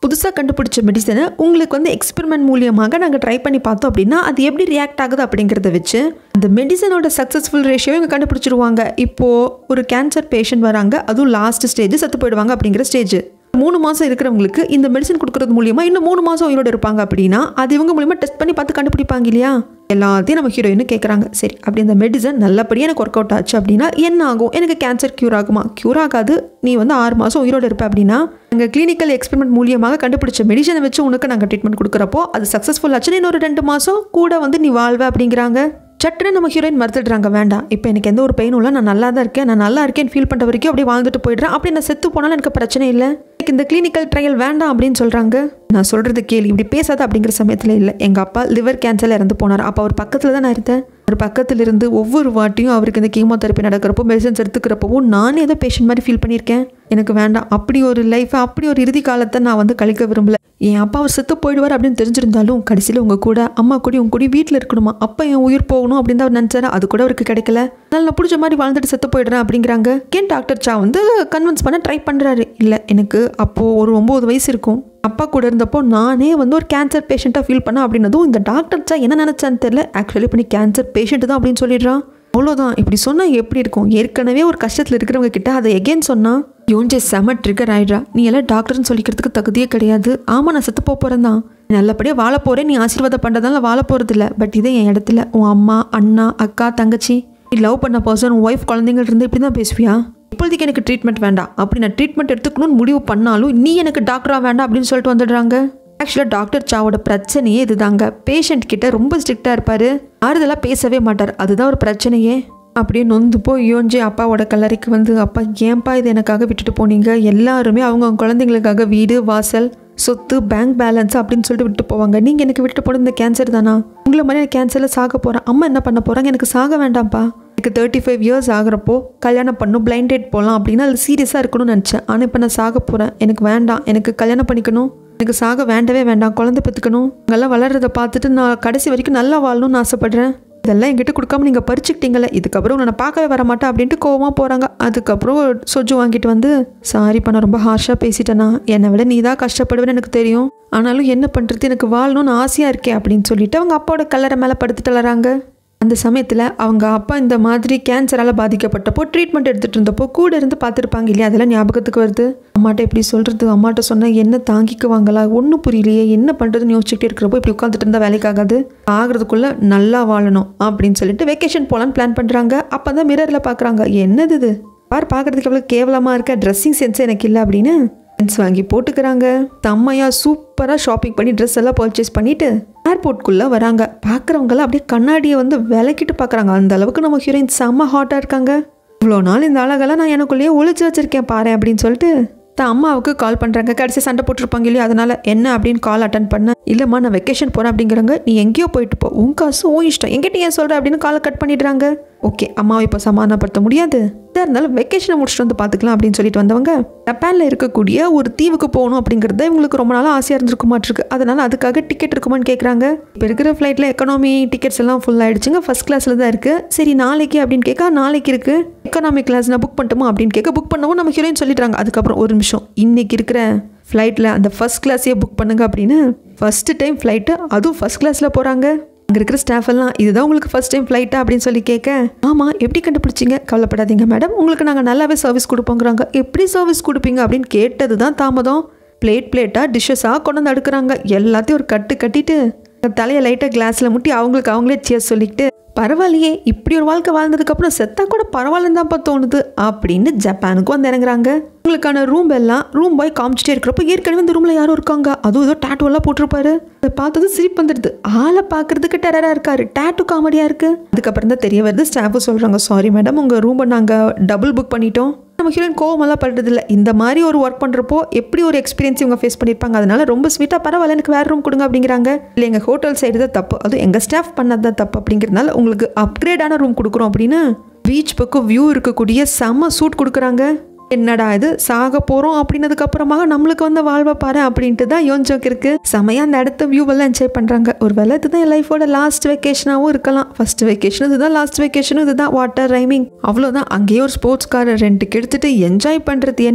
புதுசாக கண்டுபிடிச்ச மெடிசனை உங்களுக்கு வந்து எக்ஸ்பெரிமெண்ட் மூலியமாக நாங்கள் ட்ரை பண்ணி பார்த்தோம் அப்படின்னா அது எப்படி ரியாக்ட் ஆகுது அப்படிங்கிறத வச்சு அந்த மெடிசனோட சக்ஸஸ்ஃபுல் ரேஷியோ இங்கே கண்டுபிடிச்சிருவாங்க. இப்போது ஒரு கேன்சர் பேஷண்ட் வராங்க, அதுவும் லாஸ்ட் ஸ்டேஜ், செத்து போயிடுவாங்க அப்படிங்கிற ஸ்டேஜ். 3 மாதம் இருக்கிறவங்களுக்கு இந்த மெடிசன் கொடுக்கறது மூலியமா இன்னும் 3 மாதம் உயிரோடு இருப்பாங்க அப்படின்னா அது இவங்க மூலியமாக டெஸ்ட் பண்ணி பார்த்து கண்டுபிடிப்பாங்க இல்லையா. எல்லாத்தையும் நம்ம ஹீரோயின் கேட்குறாங்க. சரி, அப்படி அந்த மெடிசன் நல்லபடியாக எனக்கு ஒர்க் அவுட் ஆச்சு அப்படின்னா என்ன ஆகும்? எனக்கு கேன்சர் க்யூர் ஆகுமா? க்யூர் ஆகாது, நீ வந்து 6 மாதம் உயிரோடு இருப்ப அப்படின்னா எங்கள் கிளினிக்கல் எக்ஸ்பெரிமெண்ட் மூலியமாக கண்டுபிடிச்ச மெடிசனை வச்சு உனக்கு நாங்கள் ட்ரீட்மெண்ட் கொடுக்குறப்போ அது சக்ஸஸ்ஃபுல் ஆச்சுன்னு இன்னொரு 2 மாதம் கூட வந்து நீ வாழ்வ அப்படிங்கிறாங்க. சட்டுன்னு நம்ம ஹீரோயின் மறுத்துடுறாங்க. வேண்டாம், இப்போ எனக்கு எந்த ஒரு பெயினும் இல்லை, நான் நல்லா தான் இருக்கேன், நான் நல்லா இருக்கேன்னு ஃபீல் பண்ணுற வரைக்கும் அப்படியே வாழ்ந்துட்டு போயிடுறேன், அப்படி நான் செத்து போனாலும் எனக்கு பிரச்சனை இல்லை, எனக்கு இந்த கிளினிக்கல் ட்ரையல் வேண்டாம் அப்படின்னு சொல்கிறாங்க. நான் சொல்கிறது கேள்வி, இப்படி பேசாத அப்படிங்கிற சமயத்தில் இல்லை, எங்கள் அப்பா லிவர் கேன்சரில் இறந்து போனார், அப்போ அவர் பக்கத்தில் தான் நான் இருந்தேன். அவர் பக்கத்தில் இருந்து ஒவ்வொரு வாட்டியும் அவருக்கு இந்த கீமோதெரப்பி நடக்கிறப்போ மெடிசன்ஸ் எடுத்துக்கிறப்பவும் நானே ஏதோ பேஷண்ட் மாதிரி ஃபீல் பண்ணியிருக்கேன். எனக்கு வேண்டாம், அப்படி ஒரு லைஃப்பை, அப்படி ஒரு இறுதி காலத்தை நான் வந்து கழிக்க விரும்பல. என் அப்பா அவர் செத்து போயிடுவார் அப்படின்னு தெரிஞ்சிருந்தாலும் கடைசியில் உங்கள் கூட அம்மா கூட உங்க கூட வீட்டில் இருக்கணுமா, அப்போ என் உயிர் போகணும் அப்படின்னு தான் அவர் நினச்சாரு. அது கூட அவருக்கு கிடைக்கல. அதனால் நான் பிடிச்ச மாதிரி வாழ்ந்துட்டு செத்து போயிடுறேன் அப்படிங்கிறாங்க. ஏன் டாக்டர் சா வந்து கன்வின்ஸ் பண்ண ட்ரை பண்ணுறாரு. இல்லை, எனக்கு அப்போது ஒரு 9 வயசு இருக்கும், அப்பா கூட இருந்தப்போ நானே வந்து ஒரு கேன்சர் பேஷண்ட்டாக ஃபீல் பண்ணேன் அப்படின்னதும் இந்த டாக்டர் சா என்ன நினச்சான்னு தெரியல. ஆக்சுவலி இப்போ நீ கேன்சர் பேஷண்ட் தான் அப்படின்னு சொல்லிடுறான். அவ்வளோதான். இப்படி சொன்னால் எப்படி இருக்கும்? ஏற்கனவே ஒரு கஷ்டத்தில் இருக்கிறவங்க கிட்ட அதை எகெயின் சொன்னால் யோன்ஜே செம ட்ரிகர் ஆயிடுறா. நீ எல்லாம் டாக்டர்னு சொல்லிக்கிறதுக்கு தகுதியே கிடையாது. ஆமாம், நான் செத்து போகிறேன் தான், நல்லபடியாக வாழ போகிறேன், நீ ஆசீர்வாதம் பண்ணுறதால வாழ போகிறது இல்லை. பட் இதே என் இடத்துல உன் அம்மா, அண்ணா, அக்கா, தங்கச்சி, நீ லவ் பண்ண பர்சன், உன் ஒய்ஃப், குழந்தைங்க இருந்து இப்படி தான் பேசுவியா? இப்போதைக்கு எனக்கு ட்ரீட்மெண்ட் வேண்டாம், அப்படி நான் ட்ரீட்மெண்ட் எடுத்துக்கணும்னு முடிவு பண்ணாலும் நீ எனக்கு டாக்டராக வேண்டாம் அப்படின்னு சொல்லிட்டு வந்துடுறாங்க. ஆக்சுவலாக டாக்டர் சாவோட பிரச்சனையே இதுதாங்க. பேஷண்ட் கிட்ட ரொம்ப ஸ்ட்ரிக்டாக இருப்பார், ஆறுதலாக பேசவே மாட்டார். அதுதான் ஒரு பிரச்சனையே. அப்படியே நொந்து போய் யோன்ஜி அப்பாவோட கல்லறைக்கு வந்து, அப்பா ஏன்பா இது எனக்காக விட்டுட்டு போனீங்க? எல்லாருமே அவங்க குழந்தைங்களுக்காக வீடு, வாசல், சொத்து, பேங்க் பேலன்ஸ் அப்படின்னு சொல்லிட்டு விட்டு போவாங்க. நீங்கள் எனக்கு விட்டு போன இந்த கேன்சர் தானா? உங்களை மாதிரி எனக்கு கேன்சரில் சாக போகிறேன். அம்மா என்ன பண்ண போகிறாங்க? எனக்கு சாக வேண்டாம்ப்பா. எனக்கு 35 இயர்ஸ் ஆகிறப்போ கல்யாணம் பண்ணும், பிளைண்ட் டேட் போகலாம் அப்படின்னா அது சீரியஸாக இருக்கணும்னு நினச்சேன். ஆனால் இப்போ நான் சாக போகிறேன், எனக்கு வேண்டாம், எனக்கு கல்யாணம் பண்ணிக்கணும், எனக்கு சாக வேண்டவே வேண்டாம், குழந்தை பெற்றுக்கணும், அங்கெல்லாம் வளர்றதை பார்த்துட்டு நான் கடைசி வரைக்கும் நல்லா வாழணும்னு ஆசைப்பட்றேன். இதெல்லாம் என்கிட்ட கொடுக்காம நீங்கள் பறிச்சுக்கிட்டீங்களே, இதுக்கப்புறம் நான் பார்க்கவே வர மாட்டேன் அப்படின்ட்டு கோவமாக போகிறாங்க. அதுக்கப்புறம் சொஜ்ஜு வாங்கிட்டு வந்து, சாரிப்பா நான் ரொம்ப ஹார்ஷாக பேசிட்டேனா, என்னை விட நீ தான் கஷ்டப்படுவேன்னு எனக்கு தெரியும், ஆனாலும் என்ன பண்ணுறது, எனக்கு வாழணும்னு ஆசையாக இருக்கே அப்படின்னு சொல்லிட்டு அவங்க அப்பாவோட கல்லறை மேலே படுத்துட்டு வராங்க. அந்த சமயத்தில் அவங்க அப்பா இந்த மாதிரி கேன்சரால் பாதிக்கப்பட்டப்போ ட்ரீட்மெண்ட் எடுத்துகிட்டு இருந்தப்போ கூட இருந்து பார்த்துருப்பாங்க இல்லையா, அதெல்லாம் ஞாபகத்துக்கு வருது. அம்மாட்ட எப்படி சொல்கிறது, அம்மாட்ட சொன்னால் என்ன தாங்கிக்குவாங்களா, ஒன்றும் புரியலையே, என்ன பண்ணுறதுன்னு யோசிச்சுக்கிட்டே இருக்கிறப்போ இப்படி உட்காந்துட்டு இருந்தால் வேலைக்காகாது, ஆகிறதுக்குள்ளே நல்லா வாழணும் அப்படின்னு சொல்லிட்டு வெக்கேஷன் போகலான்னு பிளான் பண்ணுறாங்க. அப்போ தான் மிரரில் பார்க்குறாங்க, என்னது இது பார்க்குறதுக்கு எவ்வளோ கேவலமாக இருக்க, ட்ரெஸ்ஸிங் சென்ஸ் எனக்கு இல்லை அப்படின்னு வாங்கி போட்டுக்கிறாங்க. தம்மையா சூப்பராக ஷாப்பிங் பண்ணி ட்ரெஸ் எல்லாம் பர்ச்சேஸ் பண்ணிட்டு ஏர்போர்ட்குள்ளே வராங்க. பார்க்குறவங்களாம் அப்படியே கண்ணாடியை வந்து விளக்கிட்டு பார்க்குறாங்க. அந்த அளவுக்கு நம்ம ஹீரோயின் செம்ம ஹாட்டாக இருக்காங்க. இவ்வளோ நாள் இந்த அழகெல்லாம் நான் எனக்குள்ளேயே ஒழிச்சு வச்சிருக்கேன் பாரு அப்படின்னு சொல்லிட்டு அம்மாவுக்கு கால் பண்ணுறாங்க. கடைசி சண்டை போட்டிருப்பாங்க இல்லையா, அதனால் என்ன அப்படின்னு கால் அட்டன் பண்ண, இல்லைம்மா நான் வெக்கேஷன் போகிறேன் அப்படிங்கிறாங்க. நீ எங்கேயோ போயிட்டு போ, உன் காசு ஓ இஷ்டம், எங்கிட்ட ஏன் சொல்கிற அப்படின்னு காலை கட் பண்ணிடுறாங்க. ஓகே, அம்மாவை இப்போ சமாதானப்படுத்த முடியாது, இதாக இருந்தாலும் வெக்கேஷனை முடிச்சுட்டு வந்து பார்த்துக்கலாம் அப்படின்னு சொல்லிட்டு வந்தவங்க ஜப்பானில் இருக்கக்கூடிய ஒரு தீவுக்கு போகணும் அப்படிங்கிறத இவங்களுக்கு ரொம்ப நாளாக ஆசையாக இருந்திருக்க மாட்டிருக்கு. அதனால் அதுக்காக டிக்கெட் இருக்குமான்னு கேட்குறாங்க. இப்போ இருக்கிற ஃப்ளைட்டில் எக்கனாமி டிக்கெட்ஸ் எல்லாம் ஃபுல் ஆகிடுச்சுங்க, ஃபஸ்ட் கிளாஸில் தான் இருக்குது. சரி நாளைக்கு அப்படின்னு கேட்க, நாளைக்கு இருக்குது எக்கனாமிக் கிளாஸ், நான் புக் பண்ணட்டுமா அப்படின்னு கேட்க, புக் பண்ணவும் நம்ம ஹீரோயின் சொல்லிடுறாங்க. அதுக்கப்புறம் ஒரு நிமிஷம், இன்றைக்கி இருக்கிற ஃப்ளைட்டில் அந்த ஃபஸ்ட் கிளாஸையே புக் பண்ணுங்க அப்படின்னு ஃபஸ்ட்டு டைம் ஃப்ளைட்டு, அதுவும் ஃபஸ்ட் கிளாஸில் போகிறாங்க. அங்கே இருக்கிற ஸ்டாஃப் எல்லாம், இதுதான் உங்களுக்கு ஃபஸ்ட் டைம் ஃப்ளைட்டா அப்படின்னு சொல்லி கேட்க, ஆமாம் எப்படி கண்டுபிடிச்சிங்க, கவலைப்படாதீங்க மேடம், உங்களுக்கு நாங்கள் நல்லாவே சர்வீஸ் கொடுப்போங்கிறாங்க. எப்படி சர்வீஸ் கொடுப்பீங்க அப்படின்னு கேட்டது தான் தாமதம். பிளேட்டாக டிஷ்ஷஸாக கொண்டு வந்து அடுக்குறாங்க. எல்லாத்தையும் ஒரு கட்டு கட்டிட்டு தலையை லைட்டாக கிளாஸில் முட்டி அவங்களுக்கு அவங்களே சேர் சொல்லிக்கிட்டு, பரவாயில்லையே இப்படி ஒரு வாழ்க்கை வாழ்ந்ததுக்கப்புறம் செத்தா கூட பரவாயில்லன்னு தான்ப்பா தோணுது அப்படின்னு ஜப்பானுக்கு வந்து இறங்குறாங்க. உங்களுக்கான ரூம் பாய் காமிச்சிட்டே இருக்கிறப்போ ஏற்கனவே இந்த ரூமில் யாரும் இருக்காங்க. அதுவும் ஏதோ டேட்டூ எல்லாம் போட்டிருப்பாரு. அதை பார்த்தது சிரிப்பு வந்துடுது. ஆளை பார்க்கறதுக்கு டெரராக இருக்காரு, டேட்டூ காமெடியாக இருக்குது. அதுக்கப்புறம் தான் தெரிய வருது, ஸ்டாஃபு சொல்கிறாங்க, சாரி மேடம் உங்கள் ரூமை நாங்கள் டபுள் புக் பண்ணிட்டோம். நம்ம ஹீரோயின் கோவமெல்லாம் படுறதில்ல. இந்த மாதிரி ஒரு ஒர்க் பண்ணுறப்போ எப்படி ஒரு எக்ஸ்பீரியன்ஸ் இவங்க ஃபேஸ் பண்ணியிருப்பாங்க, அதனால ரொம்ப ஸ்வீட்டாக பரவாயில்ல எனக்கு வேறு ரூம் கொடுங்க அப்படிங்கிறாங்க. இல்லை எங்கள் ஹோட்டல் சைடு தான் தப்பு, அதுவும் எங்கள் ஸ்டாஃப் பண்ணது தான் தப்பு அப்படிங்கிறதுனால உங்களுக்கு அப்கிரேடான ரூம் கொடுக்குறோம் அப்படின்னு பீச் பக்கம் வியூ இருக்கக்கூடிய செம்ம சூட் கொடுக்குறாங்க. என்னடா இது சாக போகிறோம் அப்படின்னதுக்கு அப்புறமாக நம்மளுக்கு வந்து வாழ்வை பாரு அப்படின்ட்டு தான் யோன்ஜோக்கு இருக்குது. செமையாக அந்த இடத்த வியூவெல்லாம் என்ஜாய் பண்ணுறாங்க. ஒரு வேளை இதுதான் என் லைஃபோட லாஸ்ட் வெக்கேஷனாகவும் இருக்கலாம். ஃபர்ஸ்ட் வெக்கேஷனும் இதுதான், லாஸ்ட் வெக்கேஷனும் இதுதான். வாட்டர் ரைமிங் அவ்வளோதான். அங்கேயே ஒரு ஸ்போர்ட்ஸ் காரை ரெண்டுக்கு எடுத்துகிட்டு என்ஜாய் பண்ணுறது என்ன.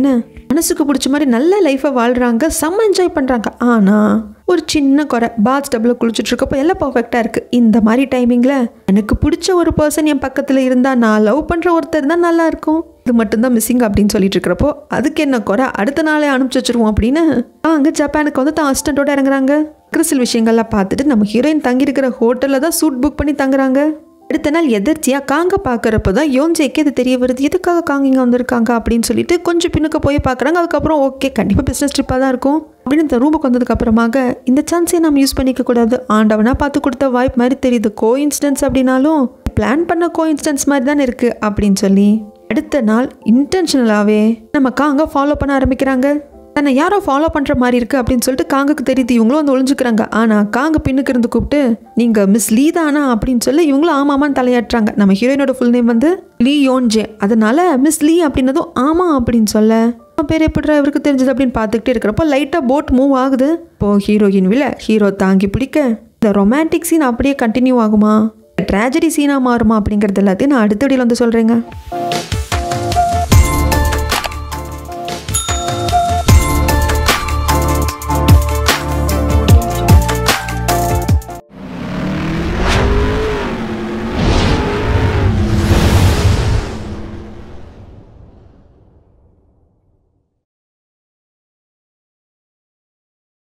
மனசுக்கு பிடிச்ச மாதிரி நல்ல லைஃப்பை வாழ்கிறாங்க, செம்ம என்ஜாய் பண்ணுறாங்க. ஆனால் ஒரு சின்ன குறை, பாத் டப்பில் குளிச்சுட்டு இருக்கப்போ எல்லாம் பர்ஃபெக்டாக இருக்குது. இந்த மாதிரி டைமிங்கில் எனக்கு பிடிச்ச ஒரு பர்சன் என் பக்கத்தில் இருந்தால், நான் லவ் பண்ணுற ஒருத்தர் தான் நல்லா இருக்கும், இது மட்டும்தான் மிஸ்ஸிங் அப்படின்னு சொல்லிட்டு இருக்கிறப்போ அதுக்கு என்ன குறை, அடுத்த நாளே அனுப்பிச்சி வச்சிருவோம் அப்படின்னு அங்கே ஜப்பானுக்கு வந்து தான் அசிஸ்டண்ட்டோட இறங்குறாங்க. சில விஷயங்கள்லாம் பார்த்துட்டு நம்ம ஹீரோயின் தங்கியிருக்கிற ஹோட்டலில் தான் சூட் புக் பண்ணி தங்குறாங்க. அடுத்த நாள் எதிர்த்தியாக காங்க பார்க்குறப்ப தான் யோன்ஜேக்கு அது தெரிய வருது, எதுக்காக காங்க இங்கே வந்திருக்காங்க அப்படின்னு சொல்லிட்டு கொஞ்சம் பின்னுக்கு போய் பார்க்குறாங்க. அதுக்கப்புறம் ஓகே கண்டிப்பாக பிஸ்னஸ் ட்ரிப்பாக தான் இருக்கும் அப்படின்னு இந்த ரூமுக்கு வந்ததுக்கப்புறமாக இந்த சான்ஸே நம்ம யூஸ் பண்ணிக்க கூடாது, ஆண்டவனா பார்த்து கொடுத்த வாய்ப்பு மாதிரி தெரியுது, கோ இன்சிடென்ட்ஸ் அப்படின்னாலும் பிளான் பண்ண கோ இன்சிடென்ட்ஸ் மாதிரி தானே இருக்குது அப்படின்னு சொல்லி அடுத்த நாள் இன்டென்ஷனலாகவே நம்ம காங்க ஃபாலோ பண்ண ஆரம்பிக்கிறாங்க. தன்னை யாரோ ஃபாலோ பண்ணுற மாதிரி இருக்குது அப்படின்னு சொல்லிட்டு காங்குக்கு தெரியுது. இவங்களும் வந்து ஒளிஞ்சுக்கிறாங்க. ஆனால் காங்க பின்னுக்கு இருந்து கூப்பிட்டு நீங்கள் மிஸ் லீ தானா அப்படின்னு சொல்லி இவங்களும் ஆமாமான்னு தலையாட்டுறாங்க. நம்ம ஹீரோயினோட ஃபுல் நேம் வந்து லீ யோன்ஜே, அதனால மிஸ் லீ அப்படின்னதும் ஆமாம் அப்படின்னு சொல்ல பேர் எப்படி இவருக்கு தெரிஞ்சது அப்படின்னு பார்த்துக்கிட்டே இருக்கிறப்போ லைட்டாக போட் மூவ் ஆகுது. இப்போது ஹீரோயின் விழ ஹீரோ தாங்கி பிடிக்க இந்த ரொமான்டிக் சீன் அப்படியே கண்டினியூ ஆகுமா, ட்ராஜடி சீனாக மாறுமா அப்படிங்கிறது எல்லாத்தையும் நான் அடுத்த வீடியோவில் வந்து சொல்கிறேங்க.